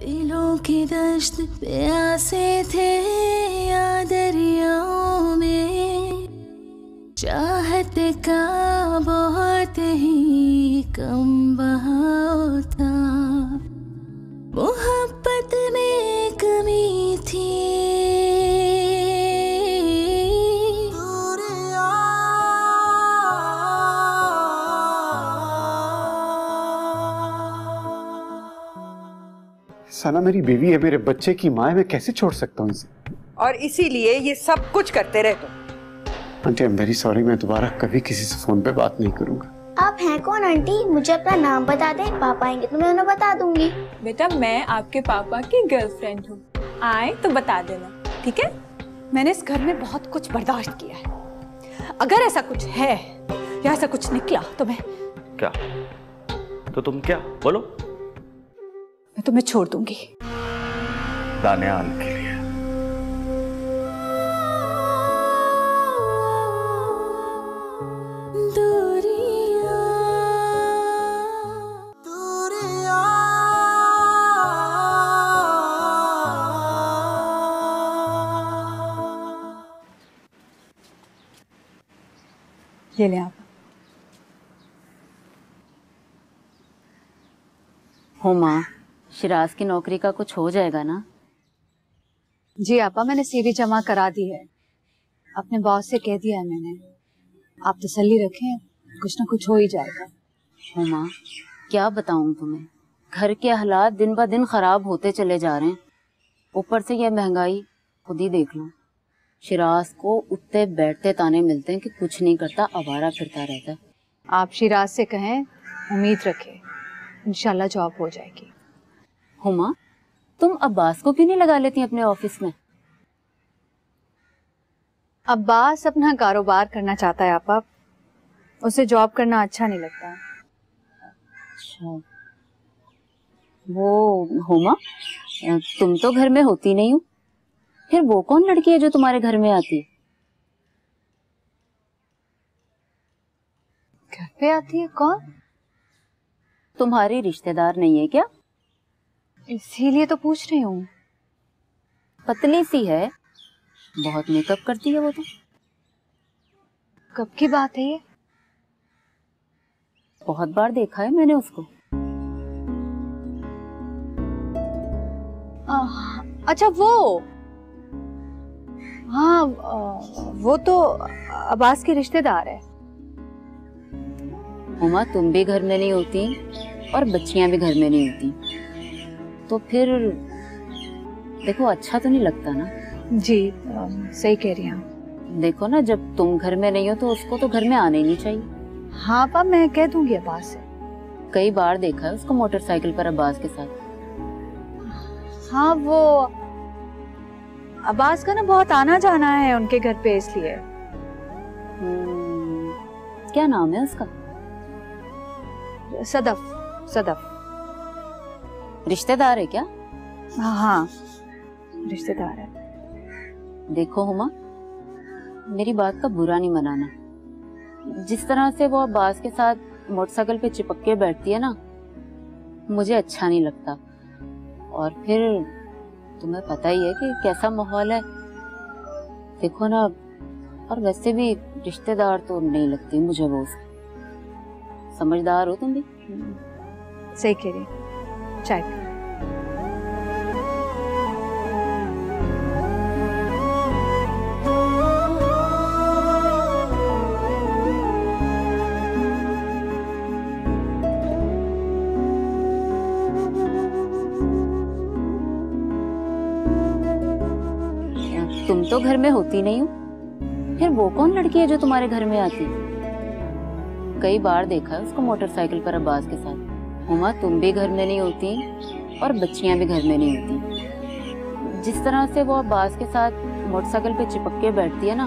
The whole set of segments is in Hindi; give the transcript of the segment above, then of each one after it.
दिलों की दश्त प्यासे थे या दरियाओं में, चाहत का बहुत ही कम बहाव था, मोहब्बत में कमी थी। सना मेरी बीवी है, मेरे बच्चे की माँ है, मैं कैसे छोड़ सकता हूँ इसे? और इसीलिए ये सब कुछ करते रहे तुम। Aunty I am very sorry, मैं दोबारा कभी किसी से फोन पे बात नहीं करूंगा। आप हैं कौन आंटी? मुझे अपना नाम बता दें, पापा आएंगे तो मैं उन्हें बता दूंगी। बेटा मैं आपके पापा की गर्लफ्रेंड हूँ, आए तो बता देना, ठीक है? मैंने इस घर में बहुत कुछ बर्दाश्त किया है, अगर ऐसा कुछ है या ऐसा कुछ निकला तो मैं क्या? तो तुम क्या बोलो? मैं तुम्हें छोड़ दूंगी। दानियाल के लिए। ये ले आप। हो माँ, शिराज की नौकरी का कुछ हो जाएगा ना? जी आपा, मैंने सीवी जमा करा दी है, अपने बॉस से कह दिया है मैंने। आप तसल्ली रखें, कुछ ना कुछ हो ही जाएगा। हो माँ, क्या बताऊं तुम्हें, घर के हालात दिन ब दिन खराब होते चले जा रहे हैं, ऊपर से ये महंगाई, खुद ही देख लो। शिराज को उठते बैठते ताने मिलते हैं कि कुछ नहीं करता, आवारा फिरता रहता है। आप शिराज से कहें, उम्मीद रखें, इंशाल्लाह जॉब हो जाएगी। हुमा, तुम अब्बास को क्यों नहीं लगा लेती अपने ऑफिस में? अब्बास अपना कारोबार करना चाहता है आपा, उसे जॉब करना अच्छा नहीं लगता। अच्छा, वो हुमा, तुम तो घर में होती नहीं हो, फिर वो कौन लड़की है जो तुम्हारे घर में आती है? घर पे आती है? कौन? तुम्हारी रिश्तेदार नहीं है क्या? इसीलिए तो पूछ रही हूँ। पतली सी है, बहुत मेकअप करती है वो तो। कब की बात है ये? बहुत बार देखा है मैंने उसको। अच्छा वो, हाँ वो तो अब्बास की रिश्तेदार है। उमा, तुम भी घर में नहीं होती और बच्चियां भी घर में नहीं होती, तो फिर देखो अच्छा तो नहीं लगता ना। जी सही कह रही हैं। देखो ना, जब तुम घर में नहीं हो तो उसको तो घर में आना ही नहीं चाहिए। हाँ पापा, मैं कह दूंगी अब्बास से। कई बार देखा है उसको मोटरसाइकिल पर अब्बास के साथ। हाँ वो अब्बास का ना बहुत आना जाना है उनके घर पे, इसलिए। क्या नाम है उसका? सदफ। सदफ रिश्तेदार है क्या? हाँ रिश्तेदार है। देखो हुमा, मेरी बात का बुरा नहीं मनाना, जिस तरह से वो अब्बास के साथ मोटरसाइकिल पे चिपक के बैठती है ना, मुझे अच्छा नहीं लगता। और फिर तुम्हें पता ही है कि कैसा माहौल है, देखो ना। और वैसे भी रिश्तेदार तो नहीं लगती मुझे वो उसकी। समझदार हो तुम भी। सही कह रही। चाय पी। तुम तो घर में होती नहीं हो, फिर वो कौन लड़की है जो तुम्हारे घर में आती? कई बार देखा है उसको मोटरसाइकिल पर अब्बास के साथ। हुमा, तुम भी घर में नहीं होती और बच्चियां भी घर में नहीं होती। जिस तरह से वो अब्बास के साथ मोटरसाइकिल पे चिपक के बैठती है ना,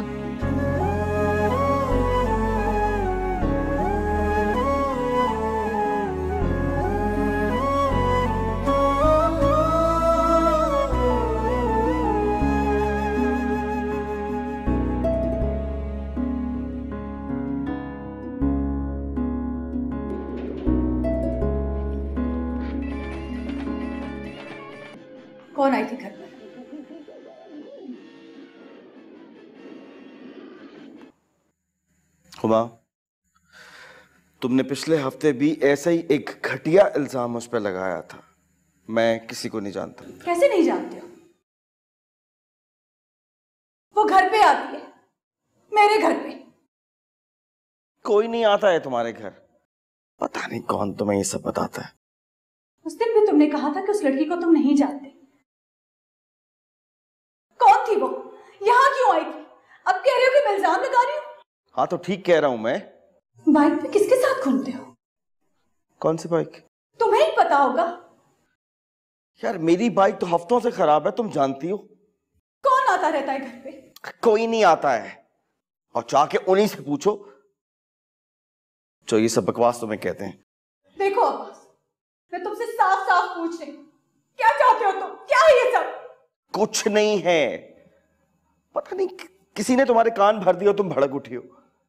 कौन आई थी घर पर? हुमा, तुमने पिछले हफ्ते भी ऐसा ही एक घटिया इल्जाम मुझ पर लगाया था। मैं किसी को नहीं जानता। कैसे नहीं जानते हो? वो घर पे आती है, मेरे घर पे। कोई नहीं आता है तुम्हारे घर। पता नहीं कौन तुम्हें ये सब बताता है। उस दिन भी तुमने कहा था कि उस लड़की को तुम नहीं जानते। कौन थी वो? यहाँ क्यों आई थी? अब कह रहे हो कि मैं इल्जाम लगा रही हूँ। हाँ तो ठीक कह रहा हूं मैं। बाइक पे किसके साथ घूमते हो? कौन सी बाइक? तुम्हें ही पता होगा। यार मेरी बाइक तो हफ्तों से खराब है, तुम जानती हो। कौन आता रहता है घर पे? कोई नहीं आता है, और जाके उन्हीं से पूछो जो ये सब बकवास तुम्हें कहते हैं। देखो अब्बास, मैं तुमसे साफ साफ पूछ रही हूं, क्या चाहते हो तुम? क्या है ये सब? कुछ नहीं है। पता नहीं किसी ने तुम्हारे कान भर दिए हो, तुम भड़क उठी हो।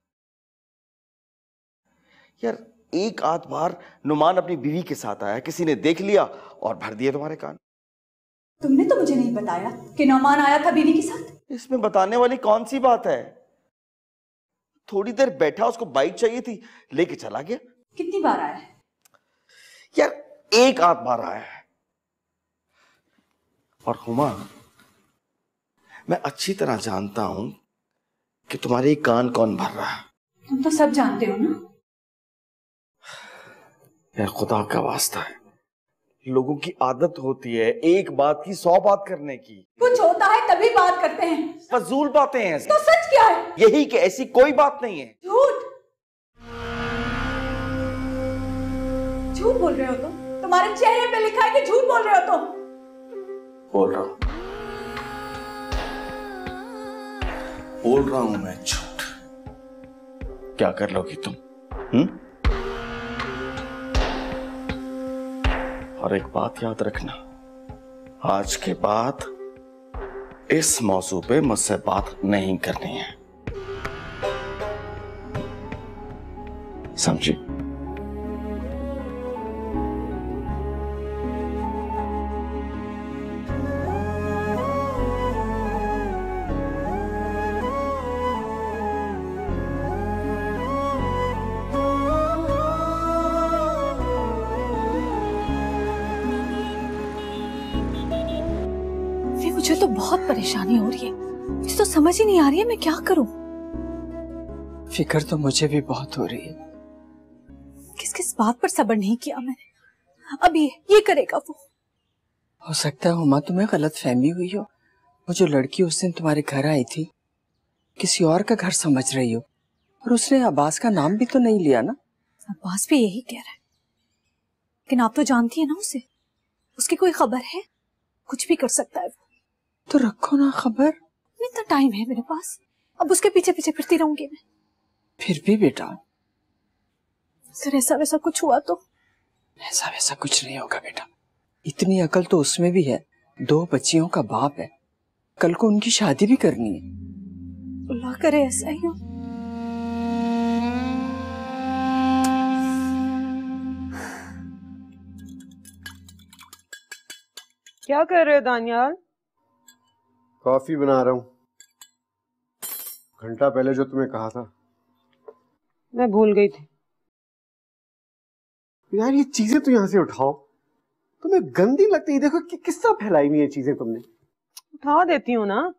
यार एक आध बार नुमान अपनी बीवी के साथ आया, किसी ने देख लिया और भर दिए तुम्हारे कान। तुमने तो मुझे नहीं बताया कि नुमान आया था बीवी के साथ। इसमें बताने वाली कौन सी बात है? थोड़ी देर बैठा, उसको बाइक चाहिए थी, लेके चला गया। कितनी बार आया है? यार एक आध बार आया है। और हुमा, मैं अच्छी तरह जानता हूं कि तुम्हारे कान कौन भर रहा है। तुम तो सब जानते हो ना। यार खुदा का वास्ता है, लोगों की आदत होती है एक बात की 100 बात करने की। कुछ होता है तभी बात करते हैं। फजूल बातें हैं। तो सच क्या है? यही कि ऐसी कोई बात नहीं है। झूठ। झूठ बोल रहे हो तुम। तुम्हारे चेहरे पे लिखा है कि झूठ बोल रहे हो तुम। बोल रहा हूं मैं झूठ। क्या कर लोगी तुम? और एक बात याद रखना, आज के बाद इस मौजू पे मुझसे बात नहीं करनी है, समझी? मुझे तो बहुत परेशानी हो रही है। मुझे तो समझ ही नहीं आ रही है मैं क्या करूं। फिक्र तो मुझे भी बहुत हो रही है। किस किस बात पर सब्र नहीं किया मैंने। अब ये करेगा वो। हो सकता है हुमा तुम्हें गलत फहमी हुई हो। वो जो लड़की उस दिन तुम्हारे घर आई थी, किसी और का घर समझ रही हो, और उसने अब्बास का नाम भी तो नहीं लिया ना। अब्बास भी यही कह रहा है, लेकिन आप तो जानती है ना उसे। उसकी कोई खबर है? कुछ भी कर सकता है वो। तो रखो ना खबर। इतना टाइम है मेरे पास, अब उसके पीछे पीछे फिरती रहूंगी मैं। फिर भी बेटा, अगर ऐसा वैसा कुछ हुआ तो? ऐसा वैसा कुछ नहीं होगा बेटा। इतनी अकल तो उसमें भी है। 2 बच्चियों का बाप है, कल को उनकी शादी भी करनी है। अल्लाह करे ऐसा ही हो। क्या कर रहे हो दानियाल? कॉफी बना रहा हूँ। घंटा पहले जो तुम्हें कहा था। मैं भूल गई थी। यार ये चीजें तो यहाँ से उठाओ, तुम्हें गंदी लगती है। देखो कि किस तरह फैलाई हुई ये चीजें तुमने। उठा देती हूँ ना।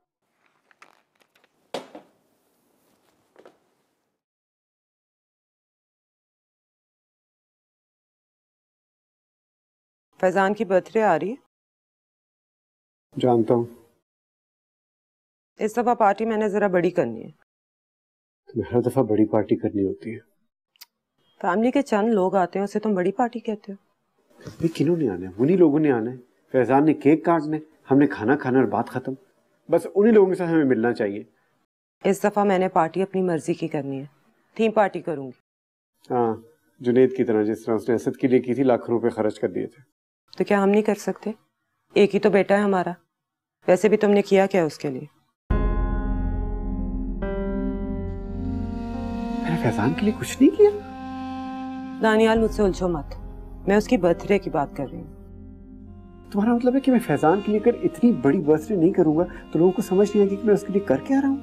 फैजान की बर्थडे आ रही है। जानता हूँ। इस दफा पार्टी मैंने जरा बड़ी करनी है। तुम्हें हर दफा बड़ी पार्टी करनी होती है। फैमिली के चंद लोग आते हैं, उसे तुम बड़ी पार्टी कहते हो। भी किन्हों ने आना है? उन्हीं लोगों ने आना है। फैजान ने केक काटने, हमने खाना खाना और बात खत्म। बस उन्हीं लोगों के साथ हमें मिलना चाहिए। इस दफा मैंने पार्टी अपनी मर्जी की करनी है। थीम पार्टी करूंगी। हाँ, जुनेद की तरह, जिस तरह उसने असद के लिए की थी, लाखों रुपए खर्च कर दिए थे। तो क्या हम नहीं कर सकते? एक ही तो बेटा है हमारा। वैसे भी तुमने किया क्या उसके लिए? मैंने फैजान के लिए कुछ नहीं किया। दानियाल मुझसे उलझो मत, मैं उसकी बर्थडे की बात कर रही हूँ। तुम्हारा मतलब है कि मैं फैजान के लिए अगर इतनी बड़ी बर्थडे नहीं करूंगा तो लोगों को समझ नहीं आएगी कि मैं उसके लिए कर क्या रहा हूँ?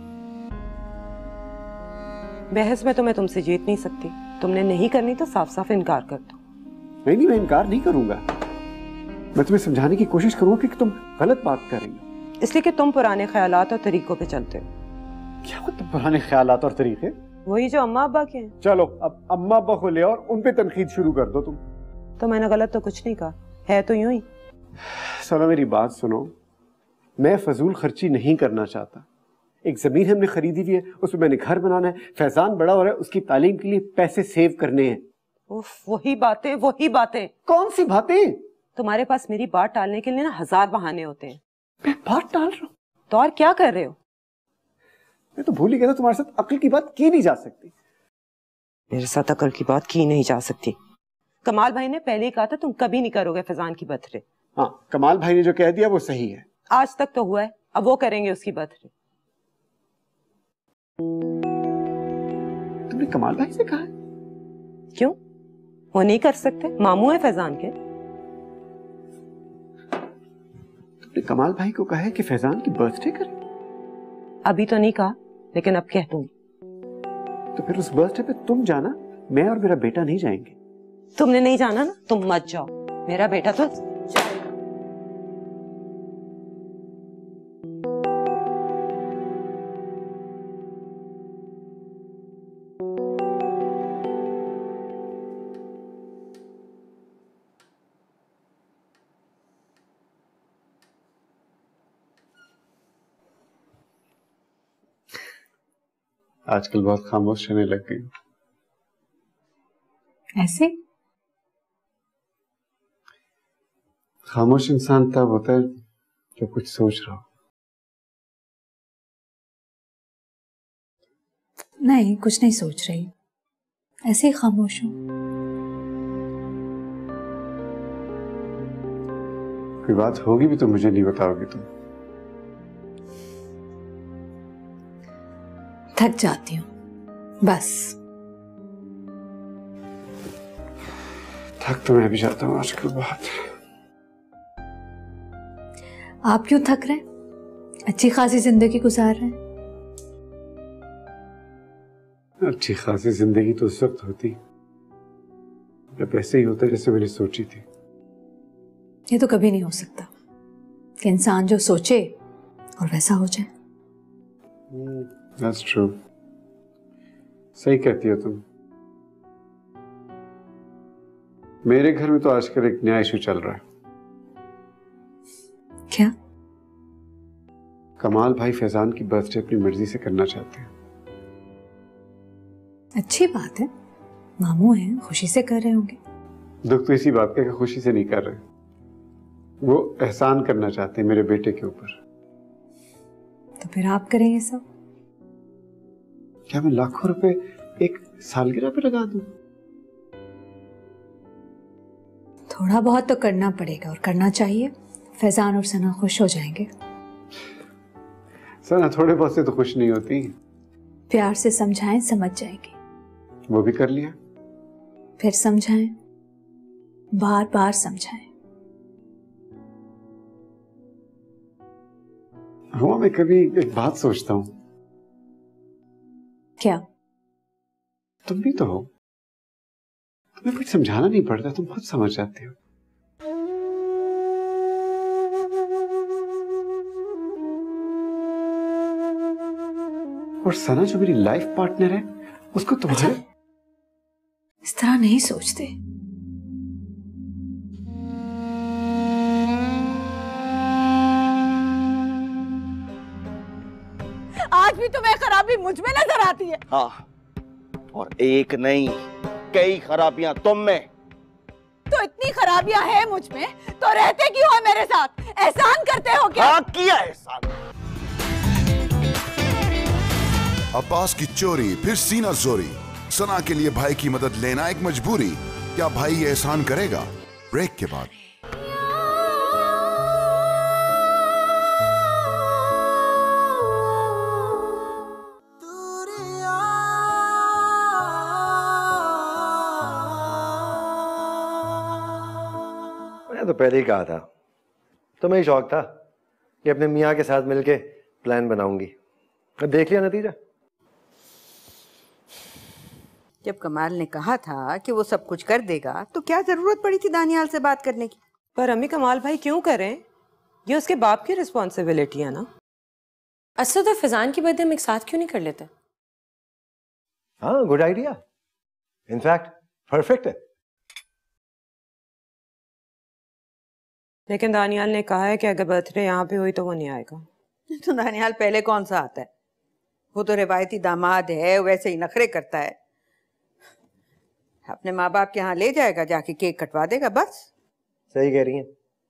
बहस में तो मैं तुमसे जीत नहीं सकती। तुमने नहीं करनी तो साफ साफ इनकार कर दो। नहीं, मैं इनकार नहीं करूंगा। मैं तुम्हें समझाने की कोशिश करूंगा कि तुम गलत बात कर रही हो। इसलिए कि तुम पुराने ख्यालात और तरीकों पे चलते हो। क्या मतलब पुराने ख्यालात और तरीके? वही जो अम्मा अब्बा के हैं। चलो अब अम्मा अब्बा को ले और उन पे तनकीद शुरू कर दो तुम। तो मैंने गलत तो कुछ नहीं कहा, है तो यूं ही। सना मेरी बात सुनो, मैं फजूल खर्ची नहीं करना चाहता। एक जमीन हमने खरीदी हुई है, उसमें मैंने घर बनाना है, फैजान बड़ा हो रहा है, उसकी तालीम के लिए पैसे सेव करने हैं। उफ, वही बातें। कौन सी बातें? तुम्हारे पास मेरी बात टालने के लिए ना 1000 बहाने होते हैं। मैं बात टाल रहा हूँ तो और क्या कर रहे हो? मैं तो भूल ही गया था तुम्हारे साथ अक्ल की बात की नहीं जा सकती। मेरे साथ अक्ल की बात की नहीं जा सकती। कमाल भाई ने पहले ही कहा था तुम कभी नहीं करोगे फैजान की बर्थडे। हाँ, कमाल भाई ने जो कह दिया वो सही है। आज तक तो हुआ है, अब वो करेंगे उसकी बर्थडे। तुमने कमाल भाई से कहा है? क्यों, वो नहीं कर सकते? मामू है फैजान के। तुमने कमाल भाई को कहा है कि फैजान की बर्थडे करें? अभी तो नहीं कहा, लेकिन अब कह दूंगी। तो फिर उस बर्थडे पे तुम जाना, मैं और मेरा बेटा नहीं जाएंगे। तुमने नहीं जाना ना, तुम मत जाओ, मेरा बेटा तो जाएगा। आजकल बहुत खामोश रहने लग गई। ऐसे? खामोश इंसान तब होता है जब कुछ सोच रहा हो। नहीं, कुछ नहीं सोच रही, ऐसे ही खामोश हूं। कोई बात होगी भी तो मुझे नहीं बताओगी तुम। थक जाती हूँ बस। थक तो मैं भी जाता हूँ आजकल बहुत। आप क्यों थक रहे? अच्छी खासी जिंदगी गुजार रहे हैं। अच्छी खासी जिंदगी तो उस वक्त होती जब ऐसे ही होता जैसे मैंने सोची थी। ये तो कभी नहीं हो सकता कि इंसान जो सोचे और वैसा हो जाए। That's true. सही कहती हो तुम। मेरे घर में तो आजकल एक नया इशू चल रहा है। क्या? कमाल भाई फैजान की बर्थडे अपनी मर्जी से करना चाहते हैं। अच्छी बात है, मामू हैं, खुशी से कर रहे होंगे। दुख तो इसी बात का कि खुशी से नहीं कर रहे, वो एहसान करना चाहते हैं मेरे बेटे के ऊपर। तो फिर आप करेंगे सब? क्या मैं लाखों रुपए एक सालगिरह पे लगा दूं? थोड़ा बहुत तो करना पड़ेगा और करना चाहिए। फैजान और सना खुश हो जाएंगे। सना थोड़े बहुत से तो खुश नहीं होती। प्यार से समझाएं, समझ जाएगी। वो भी कर लिया। फिर समझाएं, बार बार समझाएं। हुआ मैं कभी एक बात सोचता हूँ। क्या? तुम भी तो हो, तुम्हें कुछ समझाना नहीं पड़ता, तुम खुद समझ जाते हो। और सना जो मेरी लाइफ पार्टनर है उसको तुम्हारे इस तरह नहीं सोचते। आज भी तुम्हें खराबी मुझ में नजर आती है। हाँ, और एक नहीं कई खराबियां तुम में। तो इतनी खराबियां हैं मुझ में तो रहते क्यों हो मेरे साथ? एहसान करते हो क्या? हाँ, किया एहसान। अब्बास की चोरी फिर सीना जोरी। सना के लिए भाई की मदद लेना एक मजबूरी। क्या भाई ये एहसान करेगा? ब्रेक के बाद। मैंने तो पहले ही कहा था तो मैं शौक था कि अपने मियाँ के साथ मिलके प्लान बनाऊंगी। अब देख लिया नतीजा। जब कमाल ने कहा था कि वो सब कुछ कर देगा तो क्या जरूरत पड़ी थी दानियाल से बात करने की? पर अम्मी कमाल भाई क्यों करें? ये उसके बाप की रिस्पॉन्सिबिलिटी है ना। अच्छा तो फैजान की बर्थडे हम एक साथ क्यों नहीं कर लेते? हाँ, गुड आइडिया, इनफैक्ट परफेक्ट है। लेकिन दानियाल ने कहा है कि अगर बर्थडे यहाँ पे हुई तो वो नहीं आएगा। तो दानियाल पहले कौन सा आता है? वो तो रिवायती दामाद है, वैसे ही नखरे करता है। अपने माँ बाप के यहाँ ले जाएगा, जाके केक कटवा देगा, बस। सही कह रही हैं।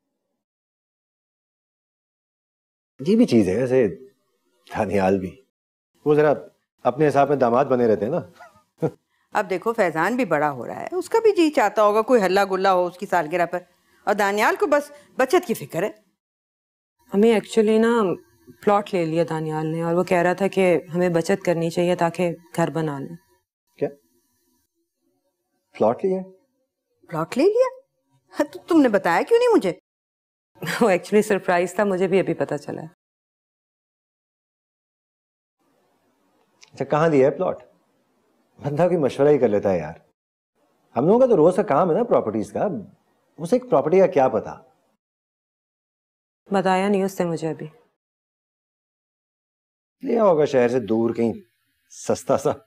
ये भी चीज है वैसे, दानियाल भी वो जरा अपने हिसाब में दामाद बने रहते हैं ना। अब देखो फैजान भी बड़ा हो रहा है, उसका भी जी चाहता होगा कोई हल्ला गुल्ला हो उसकी सालगिरह पर, और दानियाल को बस बचत की फिक्र है। हमें एक्चुअली ना प्लॉट ले लिया दानियाल ने, और वो कह रहा था कि हमें बचत करनी चाहिए ताकि घर बना लें। क्या प्लॉट लिया? प्लॉट ले लिया? तो तुमने बताया क्यों नहीं मुझे? वो एक्चुअली सरप्राइज था, मुझे भी अभी पता चला है। अच्छा, कहाँ लिया है प्लॉट? बंदा कोई मशवरा ही कर लेता है यार। हम लोगों का तो रोज का काम है ना प्रॉपर्टीज का, उसे एक प्रॉपर्टी का क्या पता। बताया नहीं उसने मुझे अभी। लिया होगा शहर से दूर कहीं सस्ता सा।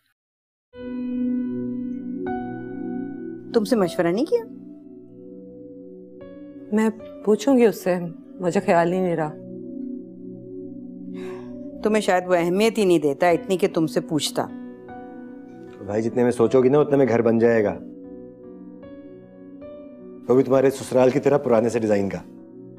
तुमसे मशवरा नहीं किया? मैं पूछूंगी उससे, मुझे ख्याल ही नहीं रहा। तुम्हें शायद वो अहमियत ही नहीं देता इतनी कि तुमसे पूछता। भाई जितने में सोचोगी ना उतने में घर बन जाएगा, वो भी तुम्हारे ससुराल की तरह पुराने से डिजाइन का।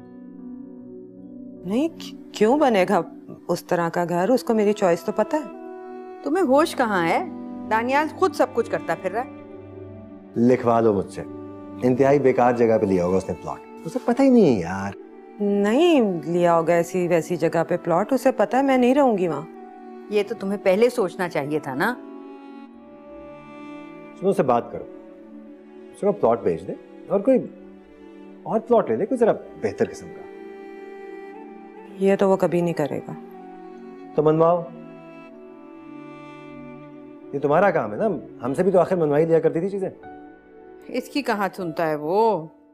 नहीं, क्यों बनेगा उस तरह का घर? उसको मेरी चॉइस तो पता है। तुम्हें होश कहाँ है? दानियाल खुद सब कुछ करता फिर रहा है। लिखवा दो मुझसे, इंतहाई बेकार जगह पे लिया होगा उसने प्लॉट, उसे पता ही नहीं है यार। नहीं लिया होगा ऐसी वैसी जगह पे प्लॉट, उसे पता है मैं नहीं रहूंगी वहाँ। ये तो तुम्हें पहले सोचना चाहिए था ना। सुनो, उससे बात करो, उसको प्लॉट बेच दे और कोई और प्लॉट ले ले, कोई जरा बेहतर किस्म का। ये तो वो कभी नहीं करेगा। तो मनवाओ, ये तुम्हारा काम है ना, हमसे भी तो आखिर मनवाई लिया करती थी चीजें। इसकी कहाँ सुनता है वो?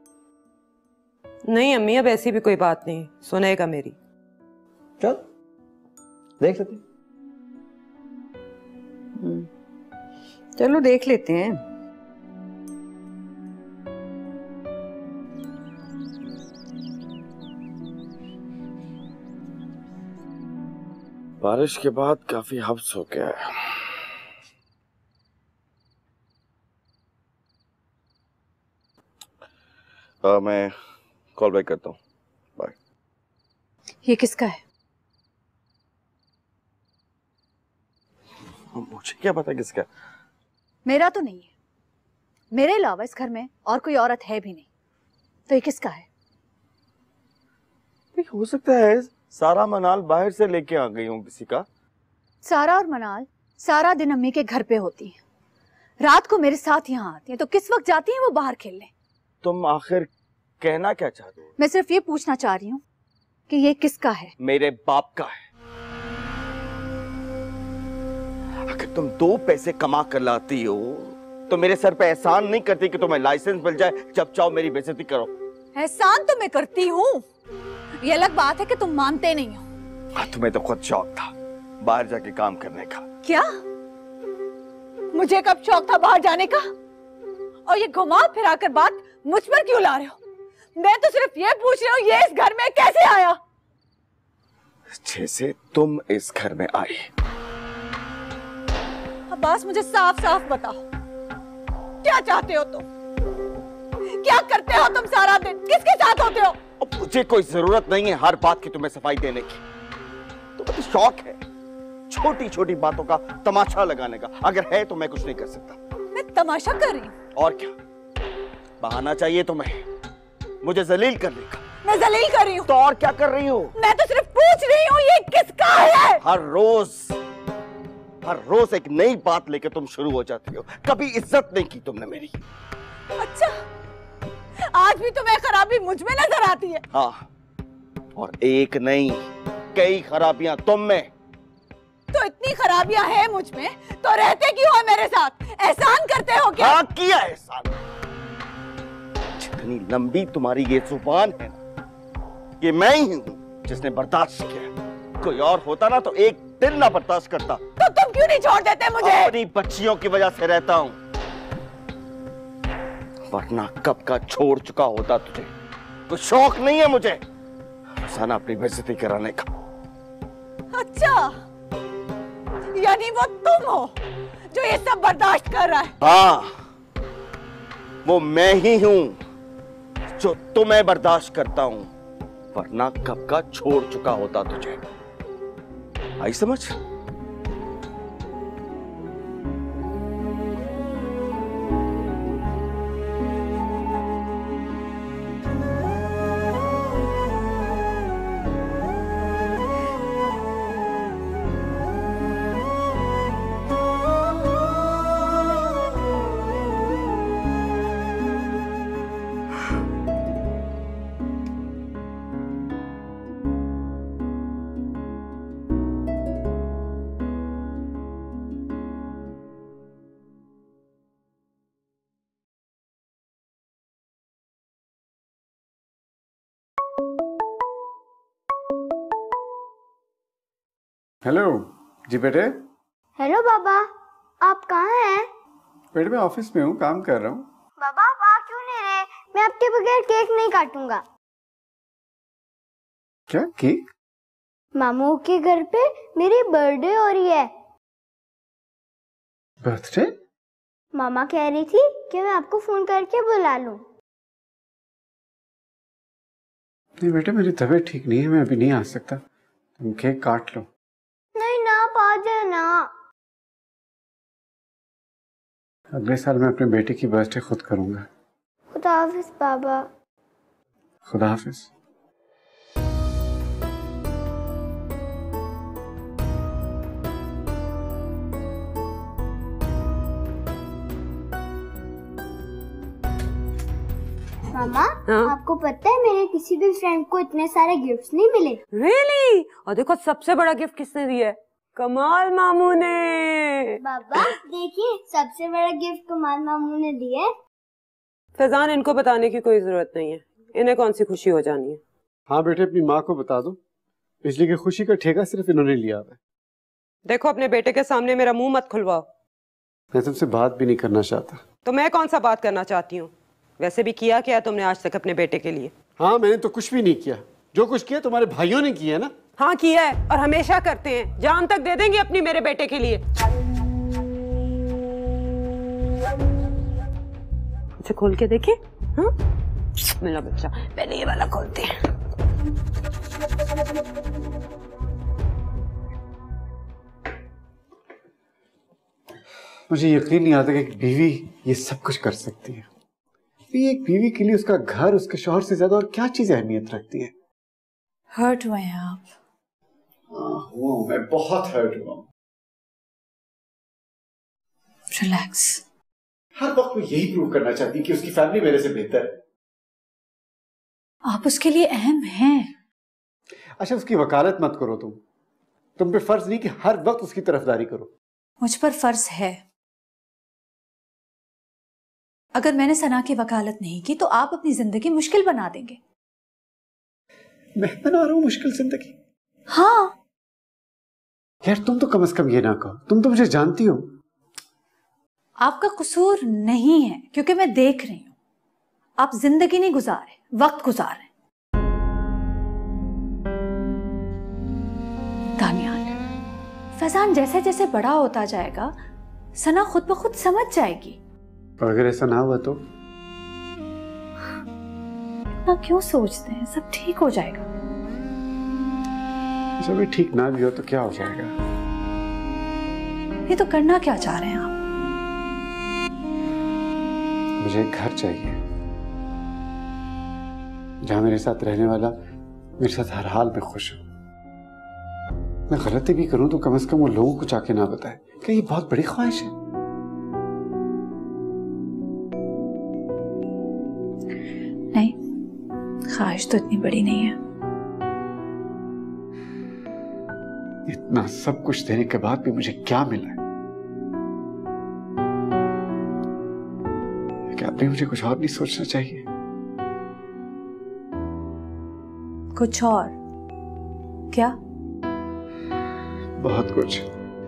नहीं अम्मी, अब ऐसी भी कोई बात नहीं, सुनेगा मेरी। चल देख लेते। चलो देख लेते हैं। बारिश के बाद काफी हब्स हो गया है। मैं कॉल बैक करता हूँ, बाय। ये किसका है? मुझे क्या पता किसका? मेरा तो नहीं है, मेरे अलावा इस घर में और कोई औरत है भी नहीं, तो ये किसका है? हो सकता है सारा मनाल बाहर से लेके आ गई हूँ किसी का। सारा और मनाल सारा दिन अम्मी के घर पे होती हैं, रात को मेरे साथ यहाँ आती हैं, तो किस वक्त जाती हैं वो बाहर खेलने? तुम आखिर कहना क्या चाहते हो? मैं सिर्फ ये पूछना चाह रही हूँ कि ये किसका है? मेरे बाप का है। अगर तुम 2 पैसे कमा कर लाती हो तो मेरे सर पे एहसान नहीं करती कि तुम्हें लाइसेंस मिल जाए, जब चाहो मेरी बेइज्जती करो। एहसान तो मैं करती हूँ, ये अलग बात है कि तुम मानते नहीं हो। तुम्हें तो खुद शौक था बाहर जाके काम करने का। क्या? मुझे कब शौक था बाहर जाने का? और ये घुमा फिरा कर बात मुझ पर क्यों ला रहे हो? मैं तो सिर्फ ये पूछ रही हूँ, ये इस घर में कैसे आया? जैसे तुम इस घर में आई। अब्बास मुझे साफ साफ बताओ, क्या चाहते हो तुम? क्या करते हो तुम सारा दिन? किसके साथ होते हो? मुझे कोई जरूरत नहीं है हर बात की तुम्हें सफाई देने की। तुम्हें तो शौक है छोटी छोटी बातों का तमाशा लगाने का। अगर है तो मैं कुछ नहीं कर सकता। मैं तमाशा कर रही हूँ? और क्या बहाना चाहिए तुम्हें मुझे जलील करने का? मैं जलील कर रही हूँ? तो और क्या कर रही हो? मैं तो सिर्फ पूछ रही हूँ ये किसका है? हर रोज एक नई बात लेकर तुम शुरू हो जाती हो। कभी इज्जत नहीं की तुमने मेरी। अच्छा, आज भी तुम्हें खराबी मुझ में नजर आती है? हाँ, और एक नहीं, कई खराबियां तुम में। तो इतनी खराबियां हैं मुझ में, तो रहते क्यों हो मेरे साथ? एहसान करते हो क्या? हाँ किया एहसान। जितनी लंबी तुम्हारी ये जुबान है ना, ये मैं ही हूं जिसने बर्दाश्त किया। कोई और होता ना तो एक दिन ना बर्दाश्त करता। तो तुम क्यों नहीं छोड़ देते मुझे? अपनी बच्चियों की वजह से रहता हूं, वरना कब का छोड़ चुका होता तुझे। कोई शौक नहीं है मुझे रोजाना अपनी बेइज्जती कराने का। अच्छा, यानी वो तुम हो जो ये सब बर्दाश्त कर रहा है? हाँ, वो मैं ही हूं जो तुम्हें बर्दाश्त करता हूं, वरना कब का छोड़ चुका होता तुझे। आई समझ? हेलो जी बेटे। हेलो बाबा, आप कहाँ हैं? बेटे मैं ऑफिस में हूँ, काम कर रहा हूँ। बाबा आप आ क्यों नहीं रहे? मैं आपके बगैर केक नहीं काटूंगा। क्या केक? मामू के घर पे मेरी बर्थडे हो रही है। बर्थडे? मामा कह रही थी कि मैं आपको फोन करके बुला लूं। नहीं बेटे, मेरी तबीयत ठीक नहीं है, मैं अभी नहीं आ सकता। तुम केक काट लो। नहीं ना, आप आ जाना। अगले साल मैं अपने बेटे की बर्थडे खुद करूंगा। खुदा हाफिज बाबा। खुदा हाफिज। मामा आपको पता है मेरे किसी भी फ्रेंड को इतने सारे गिफ्ट्स नहीं मिले। Really? और देखो सबसे बड़ा गिफ्ट किसने दिया है? कमाल मामू ने। बाबा देखिए, सबसे बड़ा गिफ्ट कमाल मामू ने दिया है। फैजान, इनको बताने की कोई जरूरत नहीं है, इन्हें कौन सी खुशी हो जानी है। हाँ बेटे, अपनी माँ को बता दो, पिछली की खुशी का ठेका सिर्फ इन्होंने लिया है। देखो अपने बेटे के सामने मेरा मुंह मत खुलवाओ। मैं तुमसे बात भी नहीं करना चाहता। तो मैं कौन सा बात करना चाहती हूँ? वैसे भी किया क्या तुमने आज तक अपने बेटे के लिए? हाँ मैंने तो कुछ भी नहीं किया, जो कुछ किया तुम्हारे भाइयों ने किया ना। हाँ किया है, और हमेशा करते हैं। जान तक दे देंगे अपनी मेरे बेटे के लिए। अच्छा खोल के देखे। हाँ मेरा बच्चा, पहले ये वाला खोलते हैं। मुझे यकीन नहीं आता कि एक बीवी ये सब कुछ कर सकती है। एक बीवी के लिए उसका घर उसके शौहर से ज्यादा और क्या चीज अहमियत रखती है। हर्ट हुए हैं आप? हुआ, मैं बहुत हर्ट हुआ। रिलैक्स। हर वक्त वो यही प्रूव करना चाहती कि उसकी फैमिली मेरे से बेहतर है। आप उसके लिए अहम हैं। अच्छा उसकी वकालत मत करो तुम पे फर्ज नहीं कि हर वक्त उसकी तरफदारी करो। मुझ पर फर्ज है। अगर मैंने सना की वकालत नहीं की तो आप अपनी जिंदगी मुश्किल बना देंगे। मैं बना रहा हूं मुश्किल जिंदगी? हाँ यार तुम तो कम से कम ये ना कहो, तुम तो मुझे जानती हो। आपका कसूर नहीं है, क्योंकि मैं देख रही हूं आप जिंदगी नहीं गुजारे, वक्त गुजार रहे। दानियाल, फैजान जैसे जैसे बड़ा होता जाएगा सना खुद ब खुद समझ जाएगी। और अगर ऐसा ना हुआ तो? ना क्यों सोचते हैं, सब ठीक हो जाएगा। जब ठीक ना भी हो तो क्या हो जाएगा? ये तो करना क्या चाह रहे हैं आप? मुझे एक घर चाहिए जहां मेरे साथ रहने वाला मेरे साथ हर हाल में खुश हो। मैं गलती भी करूं तो कम से कम वो लोगों को जाके ना बताए कि ये बहुत बड़ी ख्वाहिश है। नहीं, ख्वाहिश तो इतनी बड़ी नहीं है। इतना सब कुछ देने के बाद भी मुझे क्या मिला है? क्या अभी मुझे कुछ और नहीं सोचना चाहिए? कुछ और? क्या? बहुत कुछ।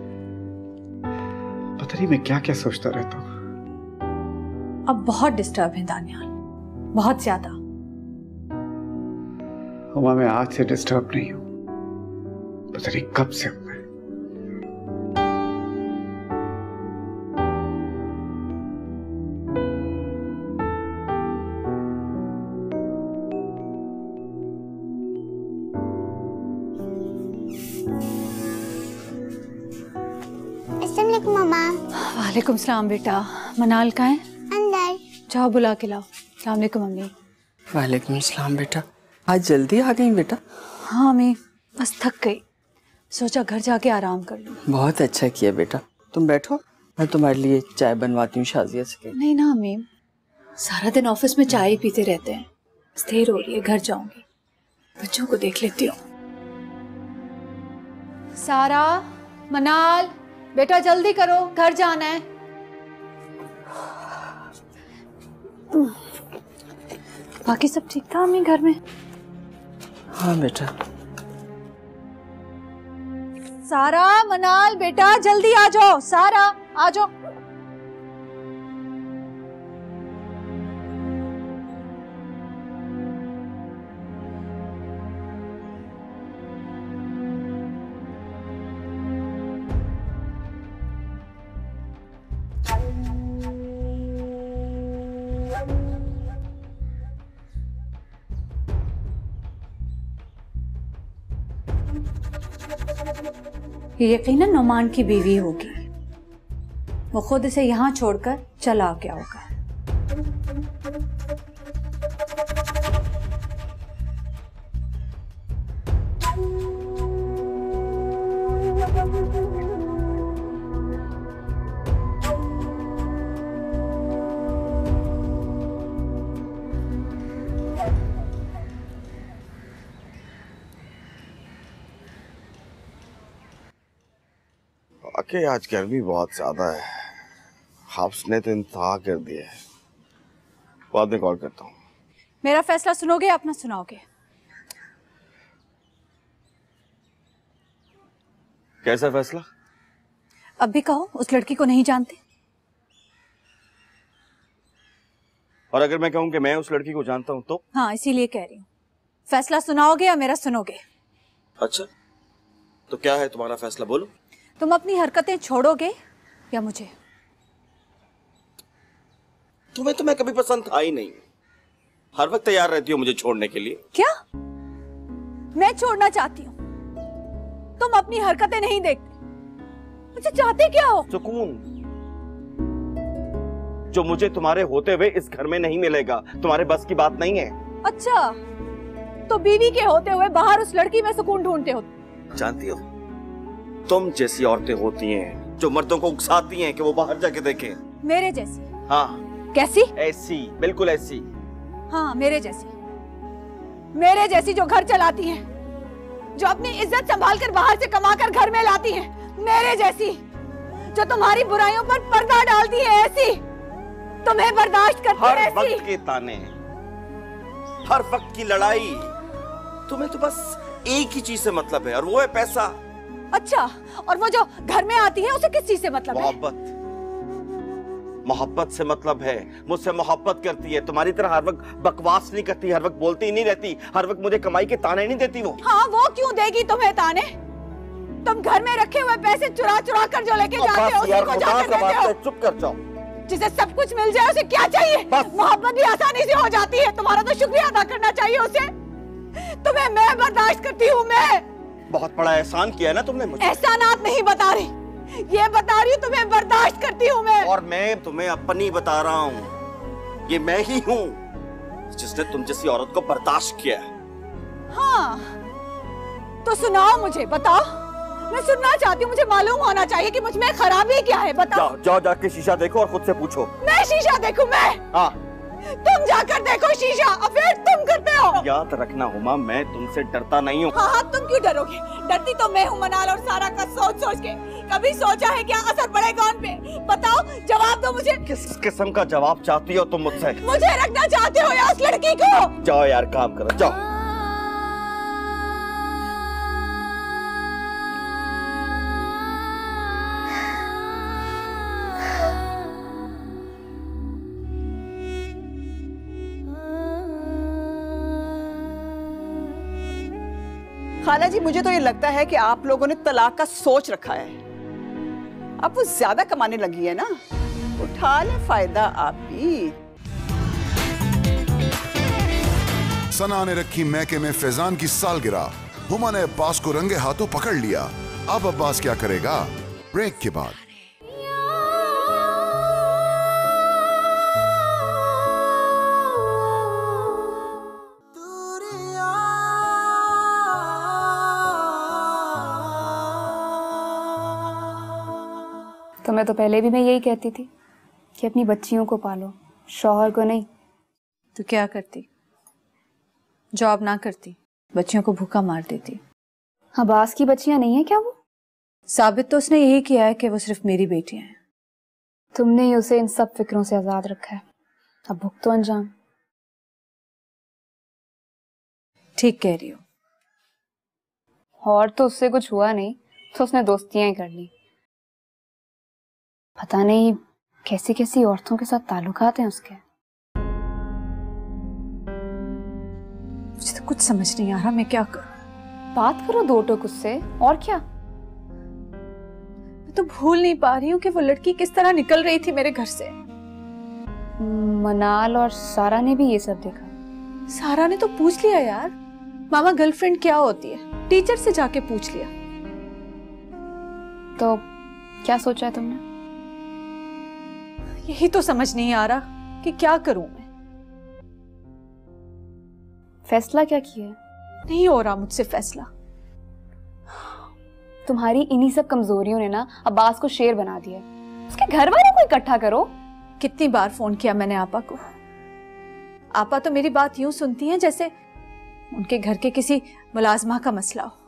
पता नहीं मैं क्या क्या सोचता रहता हूँ। अब बहुत डिस्टर्ब है दानियाल, बहुत ज्यादा। हुमा, मैं आज से डिस्टर्ब नहीं हूं, पता नहीं कब से हूं मैं। अस्सलामुअलैकुम मामा। वालेकुम सलाम बेटा। मनाल कहाँ है? अंदर। जाओ बुला के लाओ। अस्सलाम वालेकुम मम्मी। वालेकुम सलाम बेटा, आज जल्दी आ गई बेटा? हाँ मम्मी, बस थक गई, सोचा घर जाके आराम कर लूं। बहुत अच्छा किया बेटा, तुम बैठो, मैं तुम्हारे लिए चाय बनवाती हूँ शाजिया से। नहीं ना मम्मी, सारा दिन ऑफिस में चाय ही पीते रहते हैं, देर हो रही है, घर जाऊंगी, बच्चों को देख लेती हूँ। सारा, मनाल, बेटा जल्दी करो, घर जाना है। बाकी सब ठीक था मम्मी घर में? हाँ बेटा। सारा, मनाल, बेटा जल्दी आ जाओ। सारा आ जाओ। ये यकीनन नुमान की बीवी होगी, वो खुद इसे यहाँ छोड़कर चला गया होगा। वाकई आज गर्मी बहुत ज्यादा है, हाफ्स ने तो इंतहा कर दिया है। बाद में कॉल करता हूँ। मेरा फैसला सुनोगे या अपना सुनाओगे? कैसा फैसला? अब भी कहो, उस लड़की को नहीं जानते? और अगर मैं कहूँ कि मैं उस लड़की को जानता हूँ तो? हाँ, इसीलिए कह रही हूँ, फैसला सुनाओगे या मेरा सुनोगे? अच्छा, तो क्या है तुम्हारा फैसला, बोलो। तुम अपनी हरकतें छोड़ोगे या मुझे? तुम्हें तो मैं कभी पसंद था ही नहीं, हर वक्त तैयार रहती हो मुझे छोड़ने के लिए। क्या मैं छोड़ना चाहती हूँ? तुम अपनी हरकतें नहीं देखते, मुझे चाहते क्या हो? सुकून, जो मुझे तुम्हारे होते हुए इस घर में नहीं मिलेगा, तुम्हारे बस की बात नहीं है। अच्छा, तो बीवी के होते हुए बाहर उस लड़की में सुकून ढूंढते हो? जानती हो, तुम जैसी औरतें होती हैं जो मर्दों को उकसाती हैं कि वो बाहर जाके देखें। मेरे जैसी? हाँ। कैसी? ऐसी, बिल्कुल ऐसी। हाँ, मेरे जैसी। मेरे जैसी जो घर चलाती हैं, जो अपनी इज्जत संभाल कर बाहर से कमा कर घर में लाती हैं। मेरे जैसी जो तुम्हारी बुराइयों पर पर्दा डालती है, ऐसी तुम्हें बर्दाश्त करती है। हर वक्त के ताने, हर वक्त की लड़ाई, तुम्हें तो बस एक ही चीज से मतलब है और वो है पैसा। अच्छा, और वो जो घर में आती है उसे किस चीज से मतलब है? मोहब्बत। मोहब्बत से मतलब है, मुझसे मोहब्बत करती है, तुम्हारी तरह हर वक्त बकवास नहीं करती, हर वक्त बोलती ही नहीं रहती, हर वक्त मुझे कमाई के ताने नहीं देती वो। हाँ, वो क्यों देगी तुम्हें ताने? तुम घर में रखे हुए पैसे चुरा चुरा कर जो लेके जाते हो, उसी को जाकर देते हो। चुप कर जाओ। जिसे सब कुछ मिल जाए उसे क्या चाहिए? मोहब्बत भी आसानी से हो जाती है, तुम्हारा तो शुक्रिया अदा करना चाहिए उसे। तुम्हें मैं बर्दाश्त करती हूँ, मैं। बहुत बड़ा एहसान किया ना तुमने मुझे। एहसानात नहीं बता रही, ये बता रही हूँ तुम्हें बर्दाश्त करती हूँ मैं। और मैं तुम्हें अपनी बता रहा हूँ, ये मैं ही हूँ जिसने तुम जैसी औरत को बर्दाश्त किया। हाँ, तो सुनाओ मुझे, बताओ, मैं सुनना चाहती हूँ, मुझे मालूम होना चाहिए कि मुझ में खराबी क्या है, बताओ। जाओ जाओ, जाके शीशा देखो और खुद से पूछो। मैं शीशा देखूं? मैं? हाँ, तुम जाकर देखो शीशा, अफेयर तुम करते हो। याद रखना हुमा, मैं तुमसे डरता नहीं हूँ। हाँ हाँ, तुम क्यों डरोगे? डरती तो मैं हूँ मनाल और सारा का सोच सोच के। कभी सोचा है क्या असर पड़ेगा उन पे? बताओ, जवाब दो मुझे। किस किस्म का जवाब चाहती हो तुम मुझसे? मुझे रखना चाहते हो या उस लड़की को? जाओ यार, काम करो, जाओ। खाला जी, मुझे तो ये लगता है कि आप लोगों ने तलाक का सोच रखा है। अब वो ज्यादा कमाने लगी है ना, उठा ले फायदा आप भी। सना ने रखी मैके में फैजान की सालगिरह। हुमा ने अब्बास को रंगे हाथों पकड़ लिया। अब अब्बास क्या करेगा? ब्रेक के बाद। तुम्हें तो पहले भी मैं यही कहती थी कि अपनी बच्चियों को पालो, शौहर को नहीं। तो क्या करती? जॉब ना करती, बच्चियों को भूखा मार देती। अब्बास की बच्चियां नहीं है क्या वो? साबित तो उसने यही किया है कि वो सिर्फ मेरी बेटियां हैं। तुमने ही उसे इन सब फिक्रों से आजाद रखा है। अब भुगतो अंजाम। ठीक कह रही हो। और तो उससे कुछ हुआ नहीं तो उसने दोस्तियां ही कर ली। पता नहीं कैसी कैसी औरतों के साथ ताल्लुकात हैं उसके। मुझे तो कुछ समझ नहीं आ रहा मैं क्या करूं। बात करो दो टोक उससे, और क्या। मैं तो भूल नहीं पा रही हूँ कि वो लड़की किस तरह निकल रही थी मेरे घर से। मनाल और सारा ने भी ये सब देखा। सारा ने तो पूछ लिया यार, मामा गर्लफ्रेंड क्या होती है, टीचर से जाके पूछ लिया। तो क्या सोचा है तुमने? यही तो समझ नहीं आ रहा कि क्या करूं मैं। फैसला क्या किया? नहीं हो रहा मुझसे फैसला। तुम्हारी इन्हीं सब कमजोरियों ने ना अब्बास को शेर बना दिया। उसके घर वालों को इकट्ठा करो। कितनी बार फोन किया मैंने आपा को। आपा तो मेरी बात यूं सुनती हैं जैसे उनके घर के किसी मुलाजमा का मसला हो।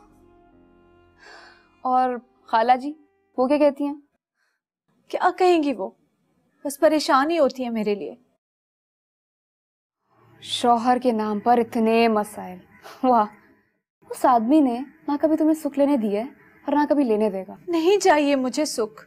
और खाला जी, वो क्या कहती हैं? क्या कहेंगी वो, बस परेशान ही होती है मेरे लिए। शौहर के नाम पर इतने मसाइल। वाह, उस आदमी ने ना कभी तुम्हें सुख लेने दिया और ना कभी लेने देगा। नहीं चाहिए मुझे सुख,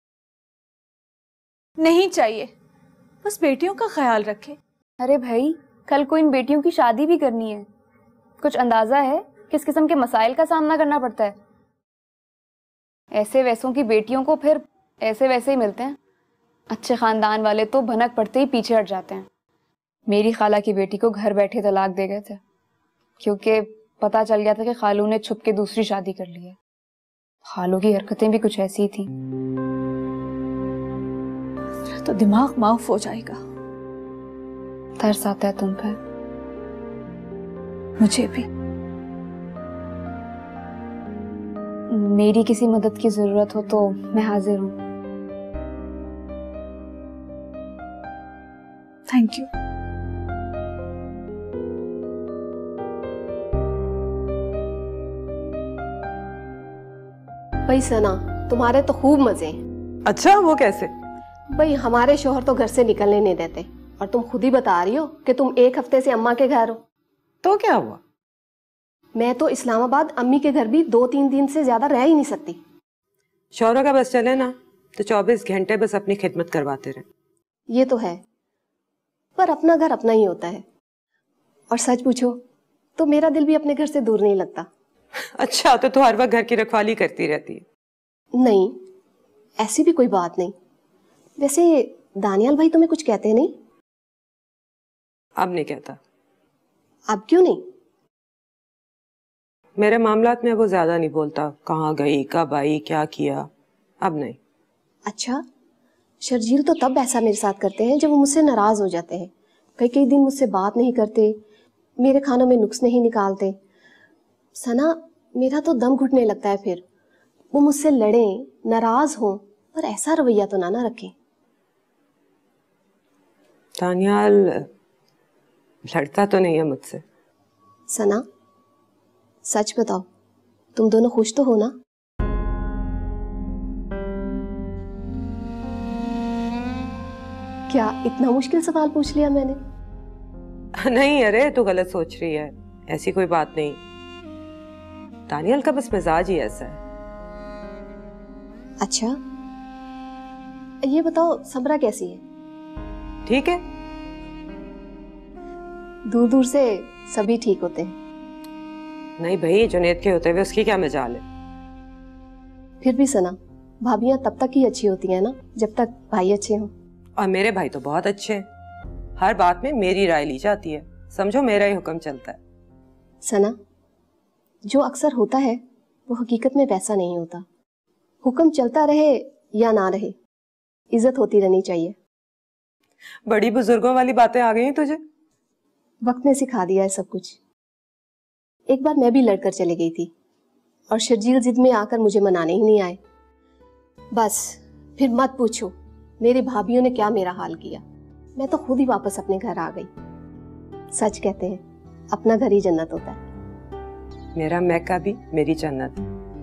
नहीं चाहिए, बस बेटियों का ख्याल रखे। अरे भाई, कल को इन बेटियों की शादी भी करनी है। कुछ अंदाजा है किस किस्म के मसाइल का सामना करना पड़ता है? ऐसे वैसों की बेटियों को फिर ऐसे वैसे ही मिलते हैं। अच्छे खानदान वाले तो भनक पड़ते ही पीछे हट जाते हैं। मेरी खाला की बेटी को घर बैठे तलाक दे गए थे क्योंकि पता चल गया था कि खालू ने छुप के दूसरी शादी कर ली है। खालू की हरकतें भी कुछ ऐसी थी। तो दिमाग माफ हो जाएगा। तरस आता है तुम पर। मुझे भी। मेरी किसी मदद की जरूरत हो तो मैं हाजिर हूं। Thank you. भाई सना, तुम्हारे तो खूब मजे हैं। अच्छा, वो कैसे? भाई हमारे शोहर तो घर से निकलने नहीं देते और तुम खुद ही बता रही हो कि तुम एक हफ्ते से अम्मा के घर हो। तो क्या हुआ? मैं तो इस्लामाबाद अम्मी के घर भी 2-3 दिन से ज्यादा रह ही नहीं सकती। शौहरों का बस चले ना तो 24 घंटे बस अपनी खिदमत करवाते रहे। ये तो है, पर अपना घर अपना ही होता है। और सच पूछो तो मेरा दिल भी अपने घर से दूर नहीं लगता। अच्छा, तो हर वक्त घर की रखवाली करती रहती है? नहीं, ऐसी भी कोई बात नहीं। वैसे दानियाल भाई तुम्हें कुछ कहते नहीं? अब नहीं कहता। अब क्यों नहीं? मेरे मामलात में वो ज्यादा नहीं बोलता, कहाँ गई, कब आई, क्या किया। अब नहीं। अच्छा, शर्जील तो तब ऐसा मेरे साथ करते हैं जब वो मुझसे नाराज हो जाते हैं। कई कई दिन मुझसे बात नहीं करते, मेरे खानों में नुक्स नहीं निकालते। सना, मेरा तो दम घुटने लगता है फिर। वो मुझसे लड़ें, नाराज हों, पर ऐसा रवैया तो ना रखें। दानियाल, लड़ता तो नहीं है मुझसे। सना, सच बताओ, तुम दोनों खुश तो हो ना? क्या इतना मुश्किल सवाल पूछ लिया मैंने? नहीं अरे, तू गलत सोच रही है, ऐसी कोई बात नहीं। दानियल का बस मिजाज ही ऐसा है। अच्छा, ये बताओ समरा कैसी है? ठीक है। दूर दूर से सभी ठीक होते हैं। नहीं भाई, जुनैद के होते हुए उसकी क्या मजाल है। फिर भी सना, भाभियां तब तक ही अच्छी होती हैं ना जब तक भाई अच्छे हों। और मेरे भाई तो बहुत अच्छे हैं, हर बात में मेरी राय ली जाती है, समझो मेरा ही हुक्म चलता है। सना, जो अक्सर होता है वो हकीकत में वैसा नहीं होता। हुक्म चलता रहे या ना रहे, इज्जत होती रहनी चाहिए। बड़ी बुजुर्गों वाली बातें आ गई तुझे। वक्त ने सिखा दिया है सब कुछ। एक बार मैं भी लड़कर चली गई थी और शर्जील जिद में आकर मुझे मनाने ही नहीं आए। बस फिर मत पूछो मेरी भाभियों ने क्या मेरा हाल किया। मैं तो खुद ही वापस अपने घर आ गई। सच कहते हैं अपना घर ही जन्नत होता है। मेरा मैका भी मेरी जन्नत।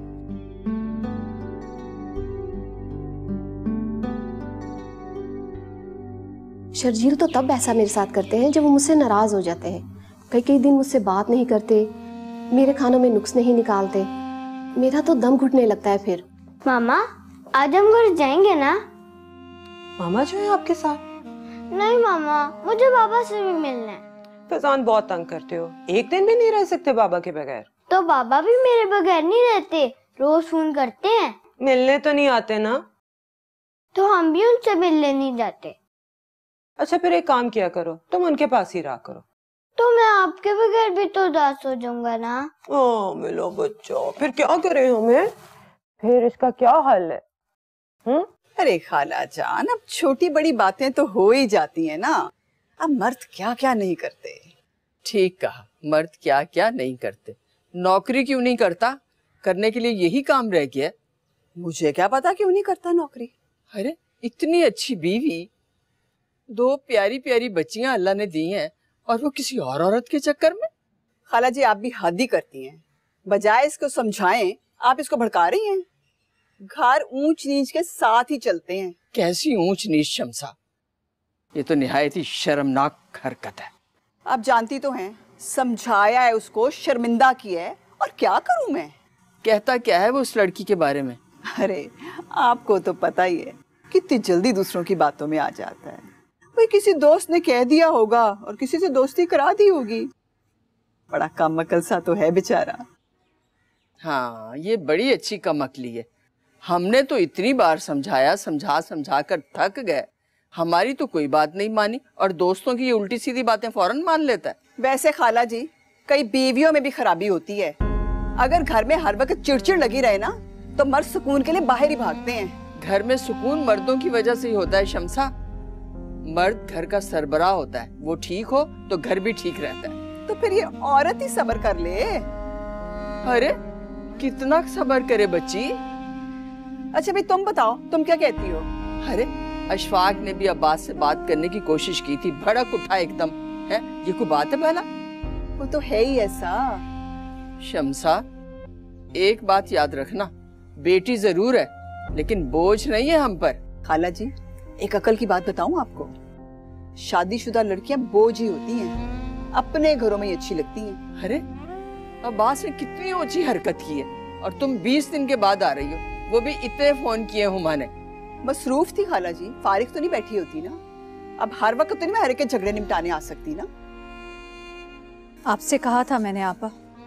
शर्जील तो तब ऐसा मेरे साथ करते हैं जब वो मुझसे नाराज हो जाते हैं। कई कई दिन मुझसे बात नहीं करते, मेरे खानों में नुक्स नहीं निकालते। मेरा तो दम घुटने लगता है फिर। मामा, आज हम घर जाएंगे ना? मामा जो है आपके साथ? नहीं मामा, मुझे बाबा से भी मिलना है। फैजान, बहुत तंग करते हो, एक दिन भी नहीं रह सकते बाबा के बगैर। तो बाबा भी मेरे बगैर नहीं रहते, रोज फोन करते हैं। मिलने तो नहीं आते ना? तो हम भी उनसे मिलने नहीं जाते। अच्छा फिर एक काम किया करो, तुम उनके पास ही रहा करो। तो मैं आपके बगैर भी तो उदास हो जाऊंगा ना। ओ मिलो बच्चों, फिर क्या करें हमें? फिर इसका क्या हल है? अरे खाला जान, अब छोटी बड़ी बातें तो हो ही जाती हैं ना। अब मर्द क्या क्या नहीं करते। ठीक कहा, मर्द क्या क्या नहीं करते। नौकरी क्यों नहीं करता? करने के लिए यही काम रह गया। मुझे क्या पता क्यों नहीं करता नौकरी। अरे इतनी अच्छी बीवी, 2 प्यारी प्यारी बच्चियां अल्लाह ने दी हैं और वो किसी और औरत के चक्कर में। खाला जी आप भी हद ही करती हैं। बजाय इसको समझाएं आप इसको भड़का रही हैं। घर ऊंच नीच के साथ ही चलते हैं। कैसी ऊंच नीच शमसा, ये तो निहायत ही शर्मनाक हरकत है। आप जानती तो हैं, समझाया है उसको, शर्मिंदा किया है, और क्या करूं मैं। कहता क्या है वो उस लड़की के बारे में? अरे आपको तो पता ही है कितनी जल्दी दूसरों की बातों में आ जाता है। भाई किसी दोस्त ने कह दिया होगा और किसी से दोस्ती करा दी होगी। बड़ा कम अकल सा तो है बेचारा। हाँ, ये बड़ी अच्छी कमअकली है। हमने तो इतनी बार समझाया, समझा कर थक गए। हमारी तो कोई बात नहीं मानी और दोस्तों की ये उल्टी सीधी बातें फौरन मान लेता है। वैसे खाला जी, कई बीवियों में भी खराबी होती है। अगर घर में हर वक्त चिड़चिड़ लगी रहे ना तो मर्द सुकून के लिए बाहर ही भागते हैं। घर में सुकून मर्दों की वजह से ही होता है शमसा। मर्द घर का सरबराह होता है, वो ठीक हो तो घर भी ठीक रहता है। तो फिर ये औरत ही सब्र कर ले। अरे कितना सब्र करे बच्ची। अच्छा भाई तुम बताओ, तुम क्या कहती हो? अरे अशफाक ने भी अब्बास से बात करने की कोशिश की थी, भड़क उठा एकदम। है ये कोई बात है भला? वो तो है ही ऐसा। शमसा, एक बात याद रखना, बेटी जरूर है लेकिन बोझ नहीं है हम पर। खाला जी एक अकल की बात बताऊं आपको, शादीशुदा लड़कियां बोझ ही होती हैं, अपने घरों में ही अच्छी लगती हैं। अरे अब्बास ने कितनी ऊंची हरकत की है और तुम 20 दिन के बाद आ रही हो, वो भी इतने फोन किए हुमा ने। मसरूफ थी खाला जी, फारिग तो नहीं बैठी होती ना। अब हर वक्त तो नहीं मैं हर एक झगड़े निपटाने आ सकती ना। आपसे कहा था मैंने आपा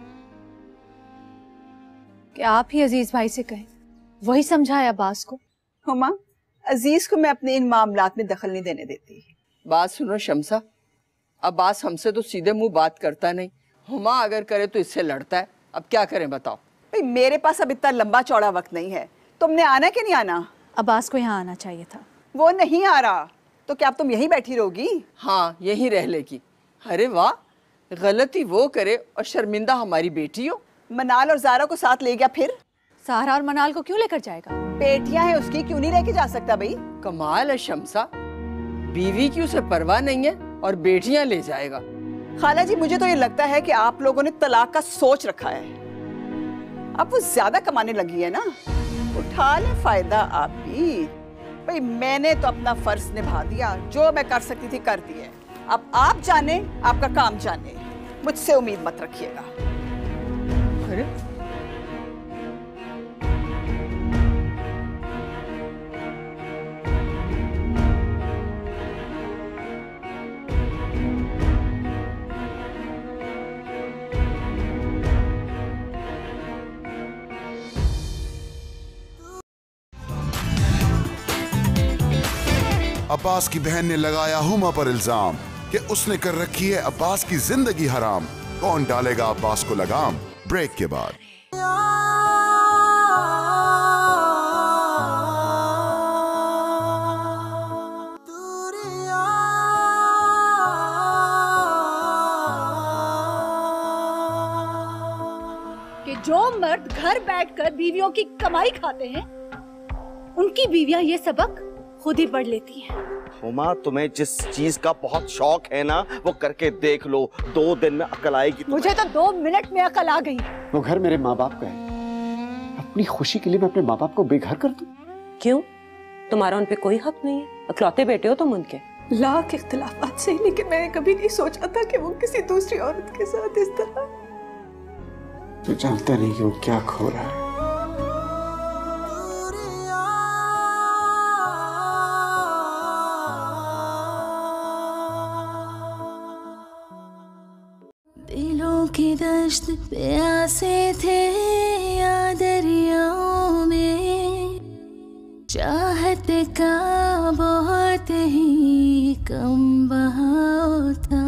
कि आप ही अजीज भाई से कहें, वही समझाया अब्बास को। हुमा, अजीज को मैं अपने इन मामलात में दखल नहीं देने देती। बात सुनो शमसा, अब्बास हमसे तो सीधे मुंह बात करता नहीं, हुमा अगर करे तो इससे लड़ता है। अब क्या करें बताओ? भाई मेरे पास अब इतना लंबा चौड़ा वक्त नहीं है। तुमने आना कि नहीं आना? अब्बास को यहाँ आना चाहिए था। वो नहीं आ रहा तो क्या अब तुम यहीं बैठी रहोगी? हाँ यहीं रह लेगी। अरे वाह, गलती वो करे और शर्मिंदा हमारी बेटी हो। मनाल और ज़ारा को साथ ले गया, फिर सारा और मनाल को क्यों लेकर जाएगा? बेटियां हैं उसकी, क्यों नहीं लेके जा सकता भाई? कमाल है शमसा, बीवी की उसे परवाह नहीं है और बेटियां ले जाएगा। खाला जी, मुझे तो ये लगता है कि आप लोगों ने तलाक का सोच रखा है। अब वो ज्यादा कमाने लगी है ना, उठा ले फायदा आप भी। भाई मैंने तो अपना फर्ज निभा दिया, जो मैं कर सकती थी कर दी है। अब आप जाने, आपका काम जाने, मुझसे उम्मीद मत रखिएगा। अरे अब्बास की बहन ने लगाया हुमा पर इल्जाम कि उसने कर रखी है अब्बास की जिंदगी हराम। कौन डालेगा अब्बास को लगाम? ब्रेक के बाद। कि जो मर्द घर बैठकर बीवियों की कमाई खाते हैं, उनकी बीवियां ये सबक खुद ही पढ़ लेती हैं। हुमा, तुम्हें जिस चीज का बहुत शौक है ना, वो करके देख लो, 2 दिन में अकल आएगी तुम्हें। मुझे तो 2 मिनट में अकल आ गई। वो घर मेरे माँ बाप का है, अपनी खुशी के लिए मैं अपने माँ बाप को बेघर कर दूं? क्यों? तुम्हारा उन पे कोई हक नहीं है? इकलौते बेटे हो तुम उनके। लाख इख्तिलाफात से, लेकिन मैंने कभी नहीं सोचा था कि वो किसी दूसरी औरत के साथ इस तरह। तू जानता नहीं कि वो क्या खो रहा है। दिलों की दश्त पे आसे थे या दरियाओं में, चाहत का बहुत ही कम बहाव था,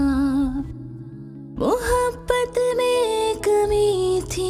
मोहब्बत में कमी थी।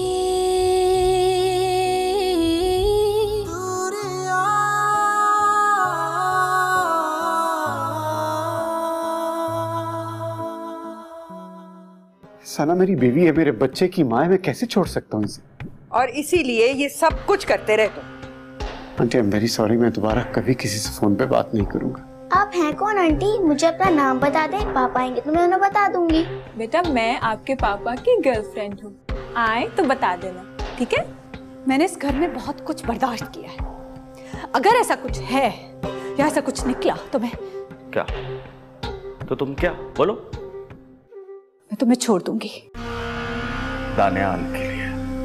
सना मेरी बीवी है, मेरे बच्चे की माँ है, मैं कैसे छोड़ सकता हूँ इसे? और इसीलिए ये सब कुछ करते रहे तुम। Aunty, I am very sorry, मैं दोबारा कभी किसी से फोन पे बात नहीं करूंगा। आप हैं कौन आंटी? मुझे अपना नाम बता दें, पापा आएंगे तो मैं उन्हें बता दूंगी। बेटा, मैं आपके पापा की गर्लफ्रेंड हूँ, आए तो बता देना, ठीक है? मैंने इस घर में बहुत कुछ बर्दाश्त किया है। अगर ऐसा कुछ है या ऐसा कुछ निकला तो मैं क्या? तो तुम क्या बोलो? मैं तुम्हें छोड़ दूंगी। दानियाल के लिए।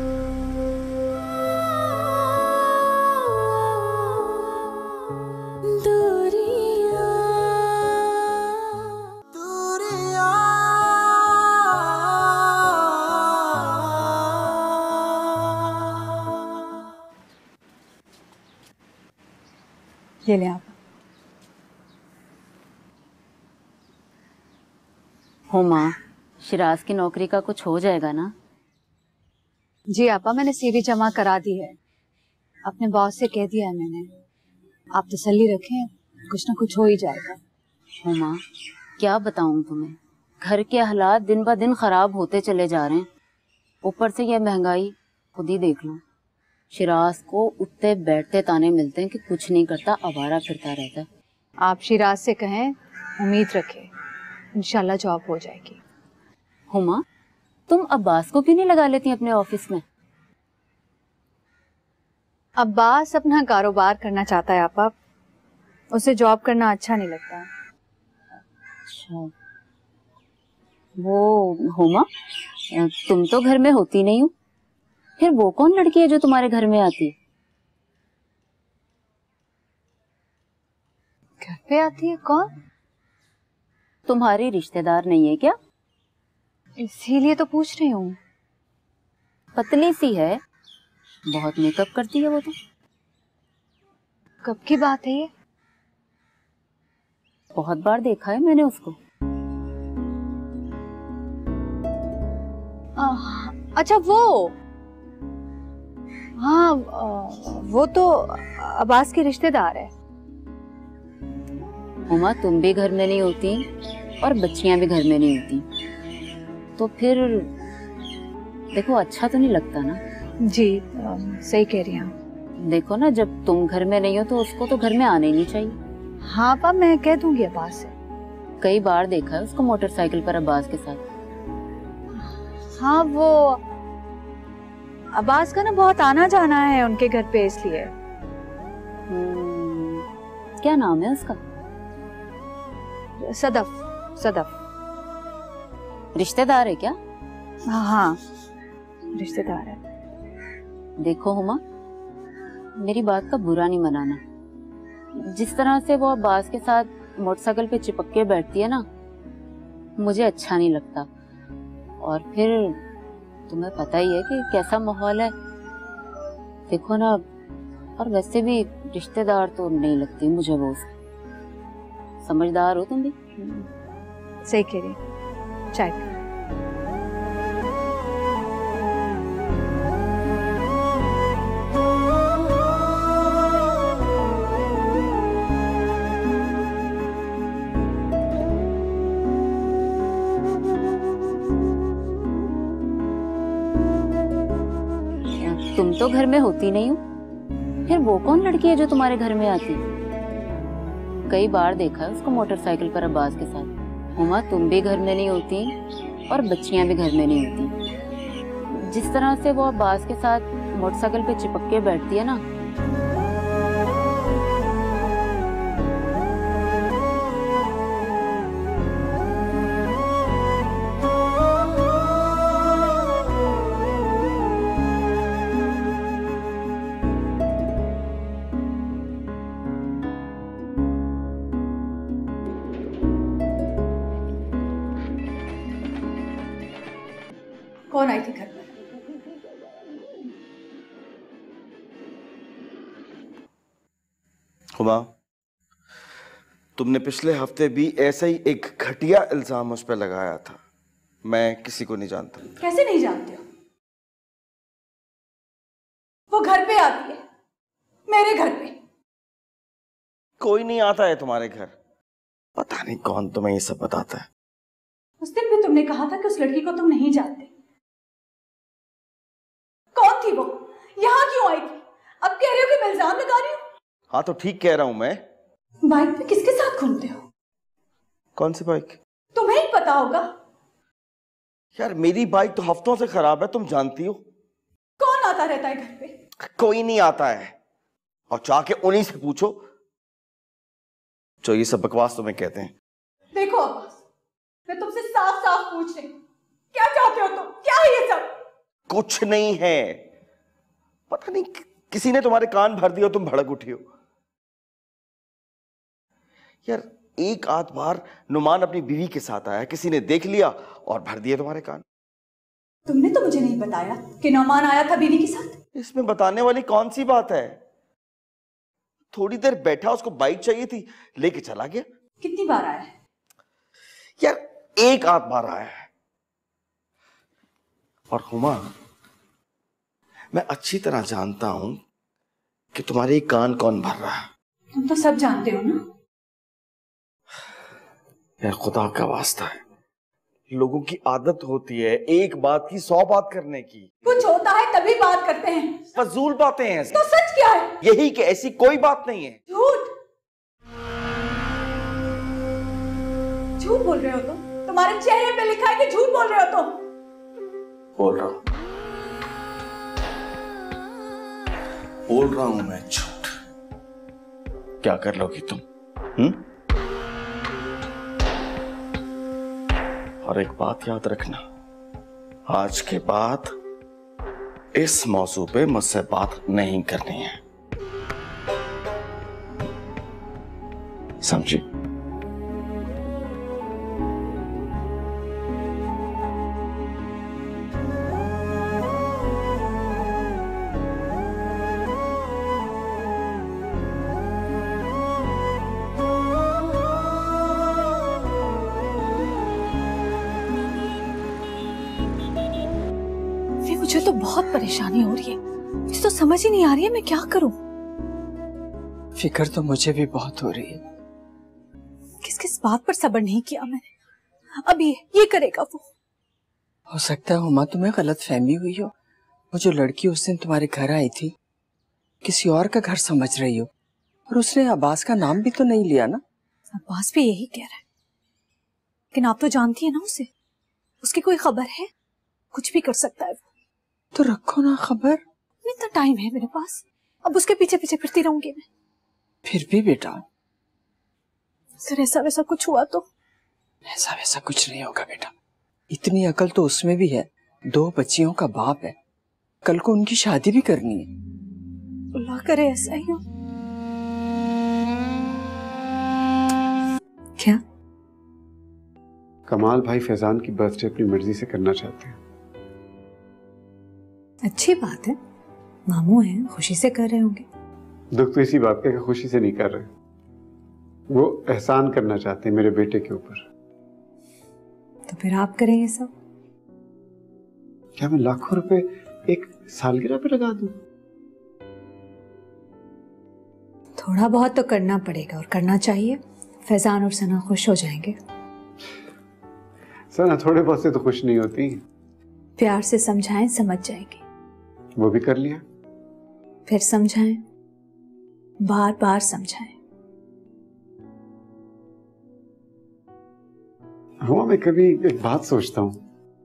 ये ले आप। हुमा, शिराज की नौकरी का कुछ हो जाएगा ना? जी आपा, मैंने सीवी जमा करा दी है, अपने बॉस से कह दिया है मैंने। आप तसल्ली रखें, कुछ ना कुछ हो ही जाएगा। हुमा, क्या बताऊं तुम्हें, घर के हालात दिन ब दिन खराब होते चले जा रहे हैं। ऊपर से ये महंगाई, खुद ही देख लो। शिराज को उठते बैठते ताने मिलते हैं कि कुछ नहीं करता, आवारा फिरता रहता है। आप शिराज से कहें, उम्मीद रखें, इंशाल्लाह जॉब हो जाएगी। हुमा, तुम अब्बास को क्यों नहीं लगा लेती अपने ऑफिस में? अब्बास अपना कारोबार करना चाहता है आपा, उसे जॉब करना अच्छा नहीं लगता। अच्छा, वो हुमा, तुम तो घर में होती नहीं हो, फिर वो कौन लड़की है जो तुम्हारे घर में आती है? घर पे आती है? कौन? तुम्हारी रिश्तेदार नहीं है क्या? इसीलिए तो पूछ रही हूँ। पतली सी है, बहुत मेकअप करती है वो तो। कब की बात है ये? बहुत बार देखा है मैंने उसको। अच्छा वो, हाँ वो तो अब्बास की रिश्तेदार है। हुमा, तुम भी घर में नहीं होती और बच्चियां भी घर में नहीं होती, तो फिर देखो अच्छा तो नहीं लगता ना। जी सही कह रही हैं। देखो ना, जब तुम घर में नहीं हो तो उसको तो घर में आना ही नहीं चाहिए। हाँ पापा, मैं कह दूंगी अब्बास से। कई बार देखा है उसको मोटरसाइकिल पर अब्बास के साथ। हाँ, वो अब्बास का ना बहुत आना जाना है उनके घर पे, इसलिए। क्या नाम है उसका? सदफ। सदफ। रिश्तेदार है क्या? हाँ हाँ, रिश्तेदार है। देखो हुमा, मेरी बात का बुरा नहीं मनाना। जिस तरह से वो अब्बास के साथ मोटरसाइकिल पे चिपक के बैठती है ना, मुझे अच्छा नहीं लगता। और फिर तुम्हें पता ही है कि कैसा माहौल है। देखो ना, और वैसे भी रिश्तेदार तो नहीं लगती मुझे वो। समझदार हो तुम भी। सही कह रही। चाय पी। तुम तो घर में होती नहीं हो, फिर वो कौन लड़की है जो तुम्हारे घर में आती? कई बार देखा है उसको मोटरसाइकिल पर अब्बास के साथ। हुमा, तुम भी घर में नहीं होती और बच्चियां भी घर में नहीं होती। जिस तरह से वो अब्बास के साथ मोटरसाइकिल पे चिपक के बैठती है ना, कौन आई थी घर पर? हुमा, तुमने पिछले हफ्ते भी ऐसा ही एक घटिया इल्जाम मुझ पर लगाया था। मैं किसी को नहीं जानता। कैसे नहीं जानते हो? वो घर पे आती है, मेरे घर पे। कोई नहीं आता है तुम्हारे घर। पता नहीं कौन तुम्हें ये सब बताता है। उस दिन भी तुमने कहा था कि उस लड़की को तुम नहीं जानते। कौन थी वो? यहाँ क्यों आई थी? अब कह रहे हो कि मैं इल्जाम लगा रही हूँ। हाँ तो ठीक कह रहा हूं मैं। बाइक पे किसके साथ घूमते हो? कौन सी बाइक? तुम्हें ही पता होगा। यार मेरी बाइक तो हफ्तों से खराब है, तुम जानती हो। कौन आता रहता है घर पे? कोई नहीं आता है, और जाके उन्हीं से पूछो जो ये सब बकवास तुम्हें कहते हैं। देखो अब्बास, मैं तुमसे साफ साफ पूछ रही हूँ, क्या चाहते हो तुम? क्या है ये सब? कुछ नहीं है। पता नहीं किसी ने तुम्हारे कान भर दिया, तुम भड़क उठी हो। यार एक आध बार नुमान अपनी बीवी के साथ आया, किसी ने देख लिया और भर दिए तुम्हारे कान। तुमने तो मुझे नहीं बताया कि नुमान आया था बीवी के साथ। इसमें बताने वाली कौन सी बात है? थोड़ी देर बैठा, उसको बाइक चाहिए थी, लेके चला गया। कितनी बार आया है? यार एक आध बार आया है। और हुमा, मैं अच्छी तरह जानता हूं कि तुम्हारे कान कौन भर रहा है। तुम तो सब जानते हो ना। यार खुदा का वास्ता है, लोगों की आदत होती है एक बात की 100 बात करने की। कुछ होता है तभी बात करते हैं। फजूल बातें हैं। तो सच क्या है? यही कि ऐसी कोई बात नहीं है। झूठ। झूठ बोल रहे हो तुम। तुम्हारे चेहरे पे लिखा है कि झूठ बोल रहे हो तुम। बोल रहा हूं मैं झूठ। क्या कर लोगी तुम? और एक बात याद रखना, आज के बाद इस मौजू पे मुझसे बात नहीं करनी है, समझी? मुझे तो बहुत परेशानी हो रही है। मुझे तो समझ ही नहीं आ रही है मैं क्या करूं। फिक्र तो मुझे भी बहुत हो रही है। किस किस बात पर सब्र नहीं किया मैंने। अब ये करेगा वो। हो सकता है हुमा तुम्हें गलत फहमी हुई हो। वो जो लड़की उस दिन तुम्हारे घर आई थी, किसी और का घर समझ रही हो, और उसने अब्बास का नाम भी तो नहीं लिया ना। अब्बास भी यही कह रहा है, लेकिन आप तो जानती है ना उसे। उसकी कोई खबर है? कुछ भी कर सकता है। तो रखो ना खबर। इतना टाइम है मेरे पास, अब उसके पीछे पीछे फिरती रहूंगी मैं? फिर भी बेटा, सर ऐसा वैसा कुछ हुआ तो? ऐसा वैसा कुछ नहीं होगा बेटा। इतनी अकल तो उसमें भी है, 2 बच्चियों का बाप है, कल को उनकी शादी भी करनी है। अल्लाह करे ऐसा ही हो। क्या? कमाल भाई फैजान की बर्थडे अपनी मर्जी से करना चाहते हैं। अच्छी बात है, मामू हैं, खुशी से कर रहे होंगे। दुख तो इसी बात का कि खुशी से नहीं कर रहे, वो एहसान करना चाहते हैं मेरे बेटे के ऊपर। तो फिर आप करेंगे सब? क्या मैं लाखों रुपए एक सालगिरह पे लगा दूं? थोड़ा बहुत तो करना पड़ेगा और करना चाहिए। फैजान और सना खुश हो जाएंगे। सना थोड़े बहुत से तो खुश नहीं होती। प्यार से समझाएं, समझ जाएंगे। वो भी कर लिया। फिर समझाएं, बार बार समझाएं। हुआ मैं कभी एक बात सोचता हूँ।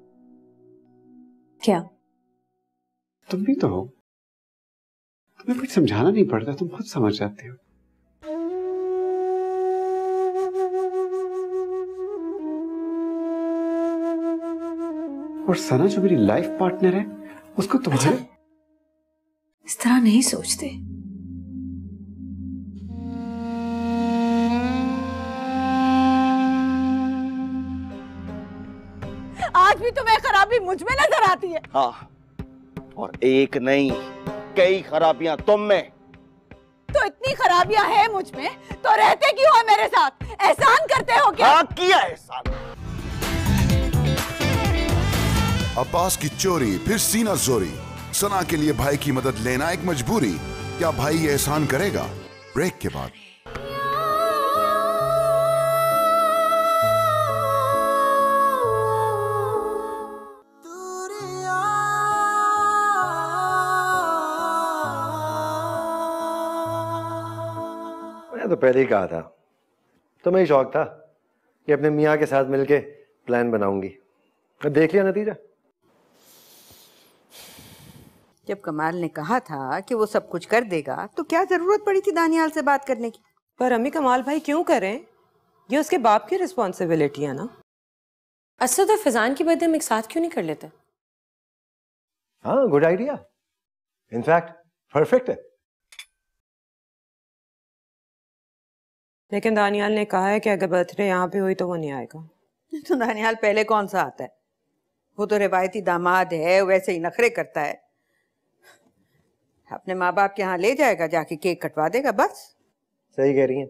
क्या? तुम भी तो हो, तुम्हें कुछ समझाना नहीं पड़ता, तुम खुद समझ जाते हो। और सना जो मेरी लाइफ पार्टनर है, उसको तुम्हारे इस तरह नहीं सोचते। आज भी तुम्हें खराबी मुझ में नजर आती है। हाँ, और एक नहीं, कई खराबियां तुम में। तो इतनी खराबियां हैं मुझ में, तो रहते क्यों हो मेरे साथ? एहसान करते हो क्या? हाँ, किया एहसान। अब्बास की चोरी फिर सीना जोरी। सना के लिए भाई की मदद लेना एक मजबूरी। क्या भाई ये एहसान करेगा? ब्रेक के बाद। मैं तो पहले ही कहा था, तुम्हें ही शौक था कि अपने मियाँ के साथ मिलके प्लान बनाऊंगी। देख लिया नतीजा। जब कमाल ने कहा था कि वो सब कुछ कर देगा, तो क्या जरूरत पड़ी थी दानियाल से बात करने की? पर अम्मी कमाल भाई क्यों करें? ये उसके बाप की रिस्पॉन्सिबिलिटी है ना। अच्छा, तो फैजान की बर्थडे हम एक साथ क्यों नहीं कर लेते? हाँ, गुड आइडिया, इनफैक्ट परफेक्ट है। लेकिन दानियाल ने कहा है कि अगर बर्थडे यहाँ पे हुई तो वो नहीं आएगा। तो दानियाल पहले कौन सा आता है? वो तो रिवायती दामाद है, वैसे ही नखरे करता है। अपने माँ बाप के यहाँ ले जाएगा, जाके केक कटवा देगा, बस। सही कह रही हैं।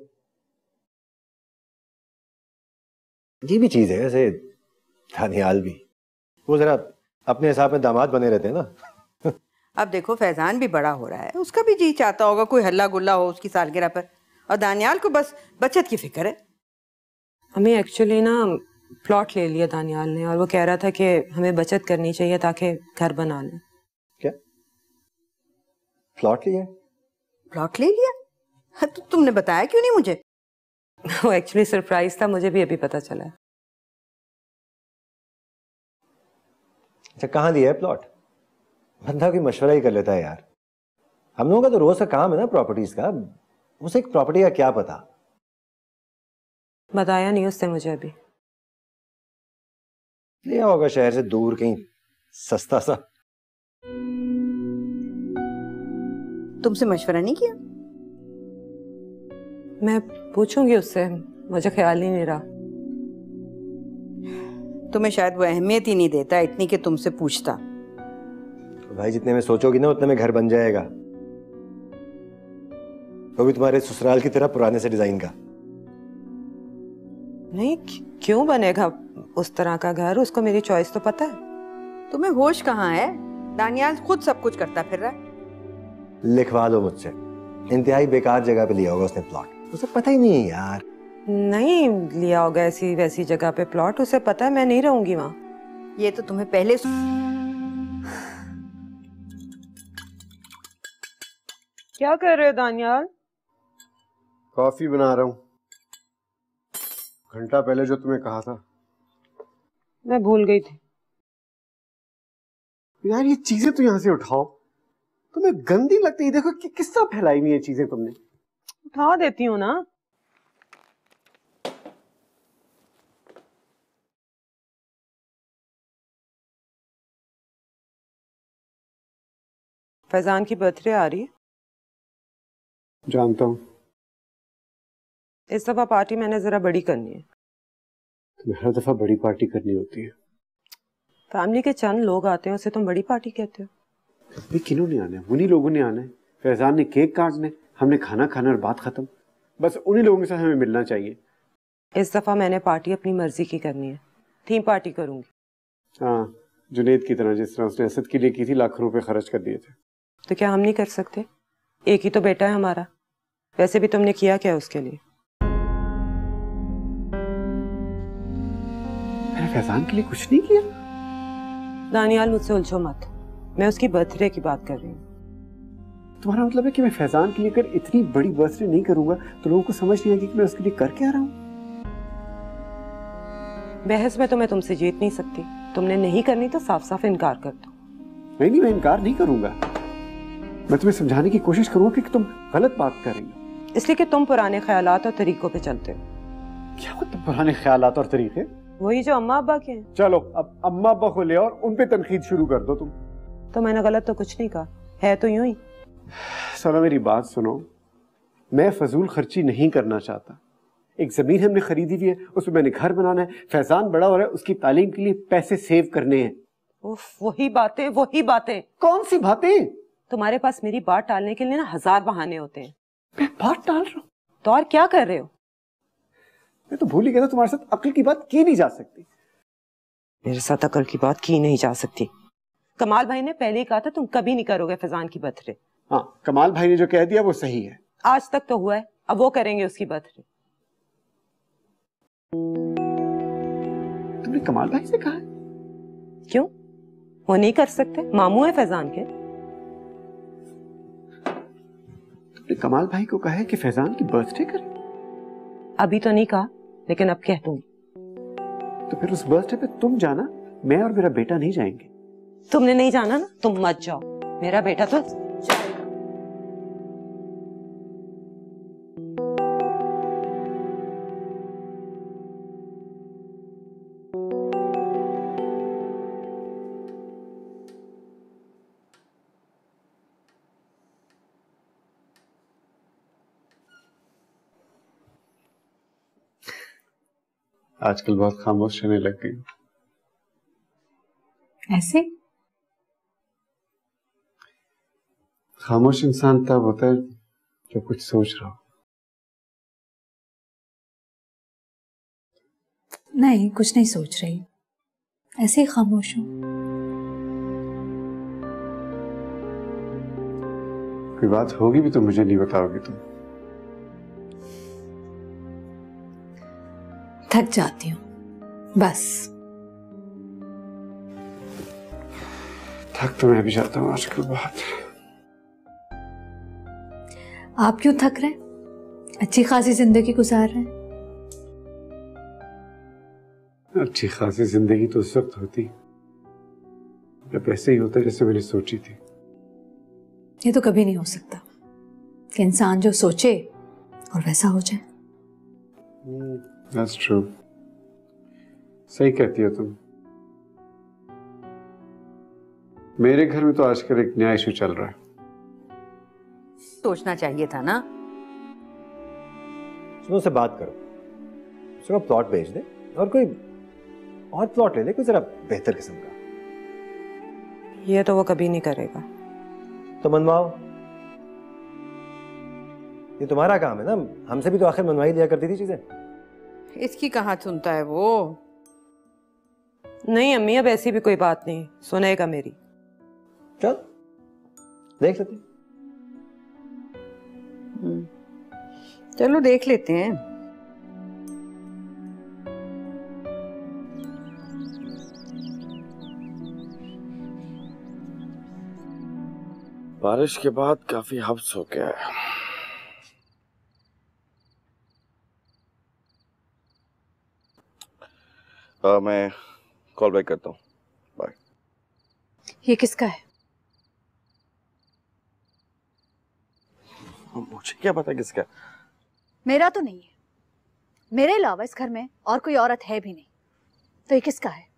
ये भी चीज है वैसे, दानियाल भी वो जरा अपने हिसाब में दामाद बने रहते हैं ना। अब देखो, फैजान भी बड़ा हो रहा है, उसका भी जी चाहता होगा कोई हल्ला गुल्ला हो उसकी सालगिरह पर, और दानियाल को बस बचत की फिक्र है। हमें एक्चुअली ना प्लॉट ले लिया दानियाल ने, और वो कह रहा था कि हमें बचत करनी चाहिए ताकि घर बना लें। क्या प्लॉट लिया? प्लॉट ले लिया? तो तुमने बताया क्यों नहीं मुझे? वो एक्चुअली सरप्राइज था, मुझे भी अभी पता चला। अच्छा, कहाँ लिया है प्लॉट? बंदा कोई मशवरा ही कर लेता है यार। हम लोगों का तो रोज का काम है ना प्रॉपर्टीज का, उसे एक प्रॉपर्टी का क्या पता। बताया नहीं उसने मुझे अभी। लिया होगा शहर से दूर कहीं सस्ता सा। तुमसे मशवरा नहीं किया? मैं पूछूंगी उससे, मुझे ख्याल ही नहीं रहा। तुम्हें शायद वो अहमियत ही नहीं देता इतनी कि तुमसे पूछता। भाई जितने में सोचोगी ना उतने में घर बन जाएगा, वो भी तुम्हारे ससुराल की तरह पुराने से डिजाइन का। नहीं, क्यों बनेगा उस तरह का घर? उसको मेरी चॉइस तो पता है। तुम्हें होश कहाँ है? दानियाल खुद सब कुछ करता फिर रहा है। लिखवा दो मुझसे, इंतहाई बेकार जगह पे लिया होगा उसने प्लॉट, उसे पता ही नहीं है यार। नहीं लिया होगा ऐसी वैसी जगह पे प्लॉट, उसे पता है मैं नहीं रहूंगी वहां। ये तो तुम्हें पहले क्या कर रहे हो दानियाल? कॉफी बना रहा हूँ, घंटा पहले जो तुम्हें कहा था। मैं भूल गई थी। यार ये चीजें तो यहाँ से उठाओ, तुम्हें गंदी लगती है। देखो कि किस तरह फैलाई हुई है चीजें तुमने। उठा देती हूँ ना। फैजान की बर्थडे आ रही है। जानता हूँ। इस दफा पार्टी मैंने जरा बड़ी करनी है। तुम्हें हर दफा बड़ी पार्टी करनी होती है। फैमिली के चंद लोग आते हैं, उसे तुम बड़ी पार्टी कहते हो? अभी किन्हों ने आना है? उन्हीं लोगों ने आना है। फैजान ने केक काटने, हमने खाना खाना और बात खत्म। बस उन्हीं लोगों के साथ हमें मिलना चाहिए। इस दफा मैंने पार्टी अपनी मर्जी की करनी है। थीम पार्टी करूंगी। हाँ, जुनेद की तरह, जिस तरह उसने असद के लिए की थी, लाखों रुपए खर्च कर दिए थे। तो क्या हम नहीं कर सकते? एक ही तो बेटा है हमारा। वैसे भी तुमने किया क्या उसके लिए? मैंने फैजान के लिए कुछ नहीं किया। दानियाल, मुझसे उलझो मत। मैं उसकी बर्थडे की बात कर रही हूँ। तुम्हारा मतलब है कि मैं फैजान के लिए अगर इतनी बड़ी बर्थडे नहीं करूंगा तो लोगों को समझ नहीं आएगी कि मैं उसके लिए कर क्या रहा हूँ। बहस में तो मैं तुमसे जीत नहीं सकती। तुमने नहीं करनी तो साफ साफ इनकार कर दो। नहीं, मैं इनकार नहीं करूंगा। मैं तुम्हें समझाने की कोशिश करूंगा कि तुम गलत बात कर रही हो। इसलिए कि तुम पुराने ख्यालात और तरीकों पे चलते हो। क्या मतलब पुराने ख्यालात और तरीके? वही जो अम्मा अब्बा के हैं। चलो अब अम्मा अब्बा को ले और उन पे तनकीद शुरू कर दो तुम। तो मैंने गलत तो कुछ नहीं कहा है, तो यूं ही। सना मेरी बात सुनो, मैं फजूल खर्ची नहीं करना चाहता। एक जमीन हमने खरीदी हुई है, उसमें मैंने घर बनाना है। फैजान बड़ा हो रहा है, उसकी तालीम के लिए पैसे सेव करने हैं। उफ, वही बातें वही बातें। कौन सी बातें? तुम्हारे पास मेरी बात टालने के लिए ना 1000 बहाने होते हैं। मैं बात टाल रहा हूँ तो और क्या कर रहे हो? मैं तो भूल ही गया था, तुम्हारे साथ अक्ल की बात की नहीं जा सकती। मेरे साथ अक्ल की बात की नहीं जा सकती। कमाल भाई ने पहले ही कहा था तुम कभी नहीं करोगे फैजान की बर्थडे। हाँ, कमाल भाई ने जो कह दिया वो सही है। आज तक तो हुआ है, अब वो करेंगे उसकी बर्थडे। तुमने कमाल भाई से कहा है? क्यों, वो नहीं कर सकते? मामू है फैजान के। तुमने कमाल भाई को कहा है कि फैजान की बर्थडे करें? अभी तो नहीं कहा, लेकिन अब कह दूंगी। तो फिर उस बर्थडे पे तुम जाना, मैं और मेरा बेटा नहीं जाएंगे। तुमने नहीं जाना ना, तुम मत जाओ। मेरा बेटा तो आजकल बहुत खामोश रहने लग गई। ऐसे? खामोश इंसान तब होता है जो कुछ सोच रहा हो। नहीं, कुछ नहीं सोच रही, ऐसे ही खामोश हूँ। कोई बात होगी भी तो मुझे नहीं बताओगी तुम। थक जाती हूँ बस। थक तो मैं भी जाता हूँ आजकल बहुत। आप क्यों थक रहे? अच्छी खासी जिंदगी गुजार रहे हैं। अच्छी खासी जिंदगी तो उस वक्त होती जब ऐसे ही होता जैसे मैंने सोची थी। ये तो कभी नहीं हो सकता कि इंसान जो सोचे और वैसा हो जाए। That's true. सही कहती हो तुम। मेरे घर में तो आजकल एक नया इशू चल रहा है। सोचना चाहिए था ना। सुनो, से बात करो, उसको प्लॉट भेज दे और कोई और प्लॉट ले ले, कोई जरा बेहतर किस्म का। ये तो वो कभी नहीं करेगा। तो मनवाओ, ये तुम्हारा काम है ना। हमसे भी तो आखिर मनवाई लिया करती थी चीजें। इसकी कहाँ सुनता है वो। नहीं अम्मी, अब ऐसी भी कोई बात नहीं, सुनेगा मेरी। चल देख लेते। चलो देख लेते हैं। बारिश के बाद काफी हब्स हो गया है। मैं कॉल बैक करता हूँ। बाय। ये किसका है? मुझे क्या पता किसका? मेरा तो नहीं है। मेरे अलावा इस घर में और कोई औरत है भी नहीं, तो ये किसका है?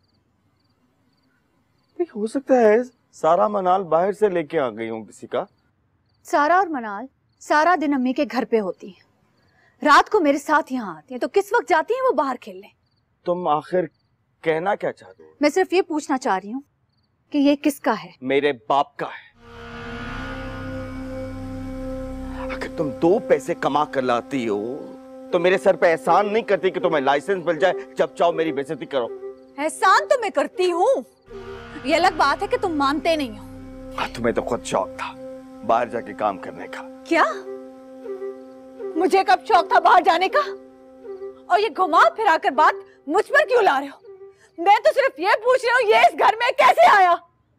हो सकता है सारा मनाल बाहर से लेके आ गई हूँ किसी का। सारा और मनाल सारा दिन अम्मी के घर पे होती हैं, रात को मेरे साथ यहाँ आती हैं, तो किस वक्त जाती हैं वो बाहर खेलने? तुम आखिर कहना क्या चाहते हो? मैं सिर्फ ये पूछना चाह रही हूँ कि ये किसका है? मेरे बाप का है। अगर तुम 2 पैसे कमा कर लाती हो तो मेरे सर पे एहसान नहीं करती कि तुम्हें लाइसेंस मिल जाए, जब चाहो मेरी बेइज्जती करो। एहसान तो मैं करती हूँ, ये अलग बात है कि तुम मानते नहीं हो। तुम्हें तो खुद शौक था बाहर जाके काम करने का। क्या? मुझे कब शौक था बाहर जाने का? और ये घुमा फिरा कर बात मुझ पर क्यों ला रहे हो? मैं तो सिर्फ ये पूछ रही हूँ, ये इस घर में कैसे आया?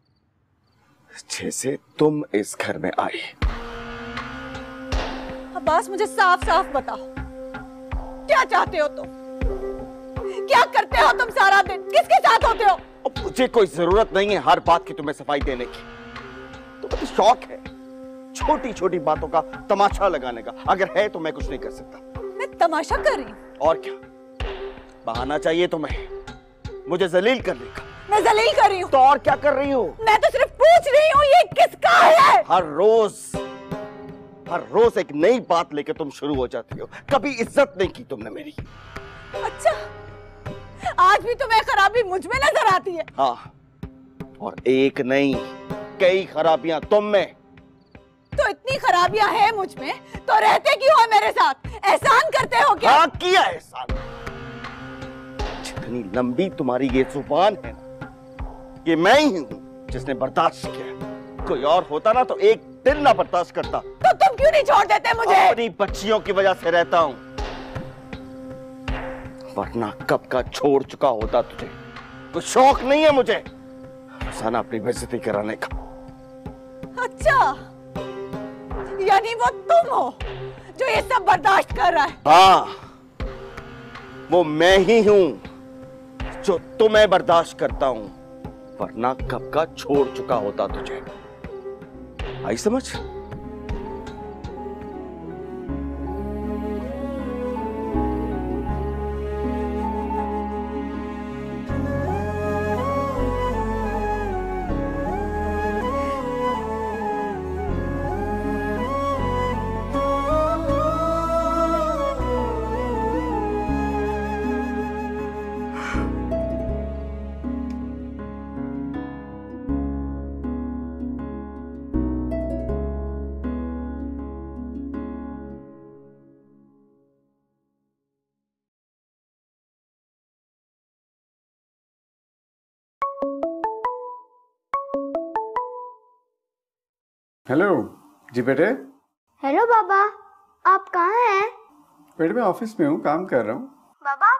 जैसे तुम इस घर में आई। अब्बास, मुझे साफ साफ बताओ, क्या चाहते हो तुम? क्या करते हो तुम सारा दिन? किसके साथ होते हो? मुझे कोई जरूरत नहीं है हर बात की तुम्हें सफाई देने की। तुम्हें तो शौक है छोटी छोटी बातों का तमाशा लगाने का। अगर है तो मैं कुछ नहीं कर सकता। मैं तमाशा कर रही हूँ? और क्या बहाना चाहिए तुम्हें मुझे जलील करने का? मैं जलील कर रही हूँ? तो और क्या कर रही हो? मैं तो सिर्फ पूछ रही हूँ, ये किसका है? हर रोज एक नई बात लेकर तुम शुरू हो जाती हो। कभी इज्जत नहीं की तुमने मेरी। अच्छा, आज भी तुम्हें खराबी मुझ में नजर आती है? हाँ, और एक नहीं कई खराबियां तुम में। तो इतनी खराबियां हैं मुझ में, तो रहते क्यों हो मेरे साथ? एहसान करते हो क्या? हाँ, किया एहसान। जितनी लंबी तुम्हारी ये जुबान है ना, ये मैं ही हूँ जिसने बर्दाश्त किया। कोई और होता ना तो एक दिन ना बर्दाश्त करता। तो तुम क्यों नहीं छोड़ देते मुझे? अपनी बच्चियों की वजह से रहता हूँ, वरना कब का छोड़ चुका होता तुझे। कोई शौक नहीं है मुझे रोजाना अपनी बेइज्जती कराने का। अच्छा, यानी वो तुम हो जो ये सब बर्दाश्त कर रहा है? हाँ, वो मैं ही हूं जो तुम्हें बर्दाश्त करता हूं, वरना कब का छोड़ चुका होता तुझे। आई समझ? हेलो जी बेटे। हेलो बाबा, आप कहाँ हैं? बेटे मैं ऑफिस में हूँ, काम कर रहा हूँ। बाबा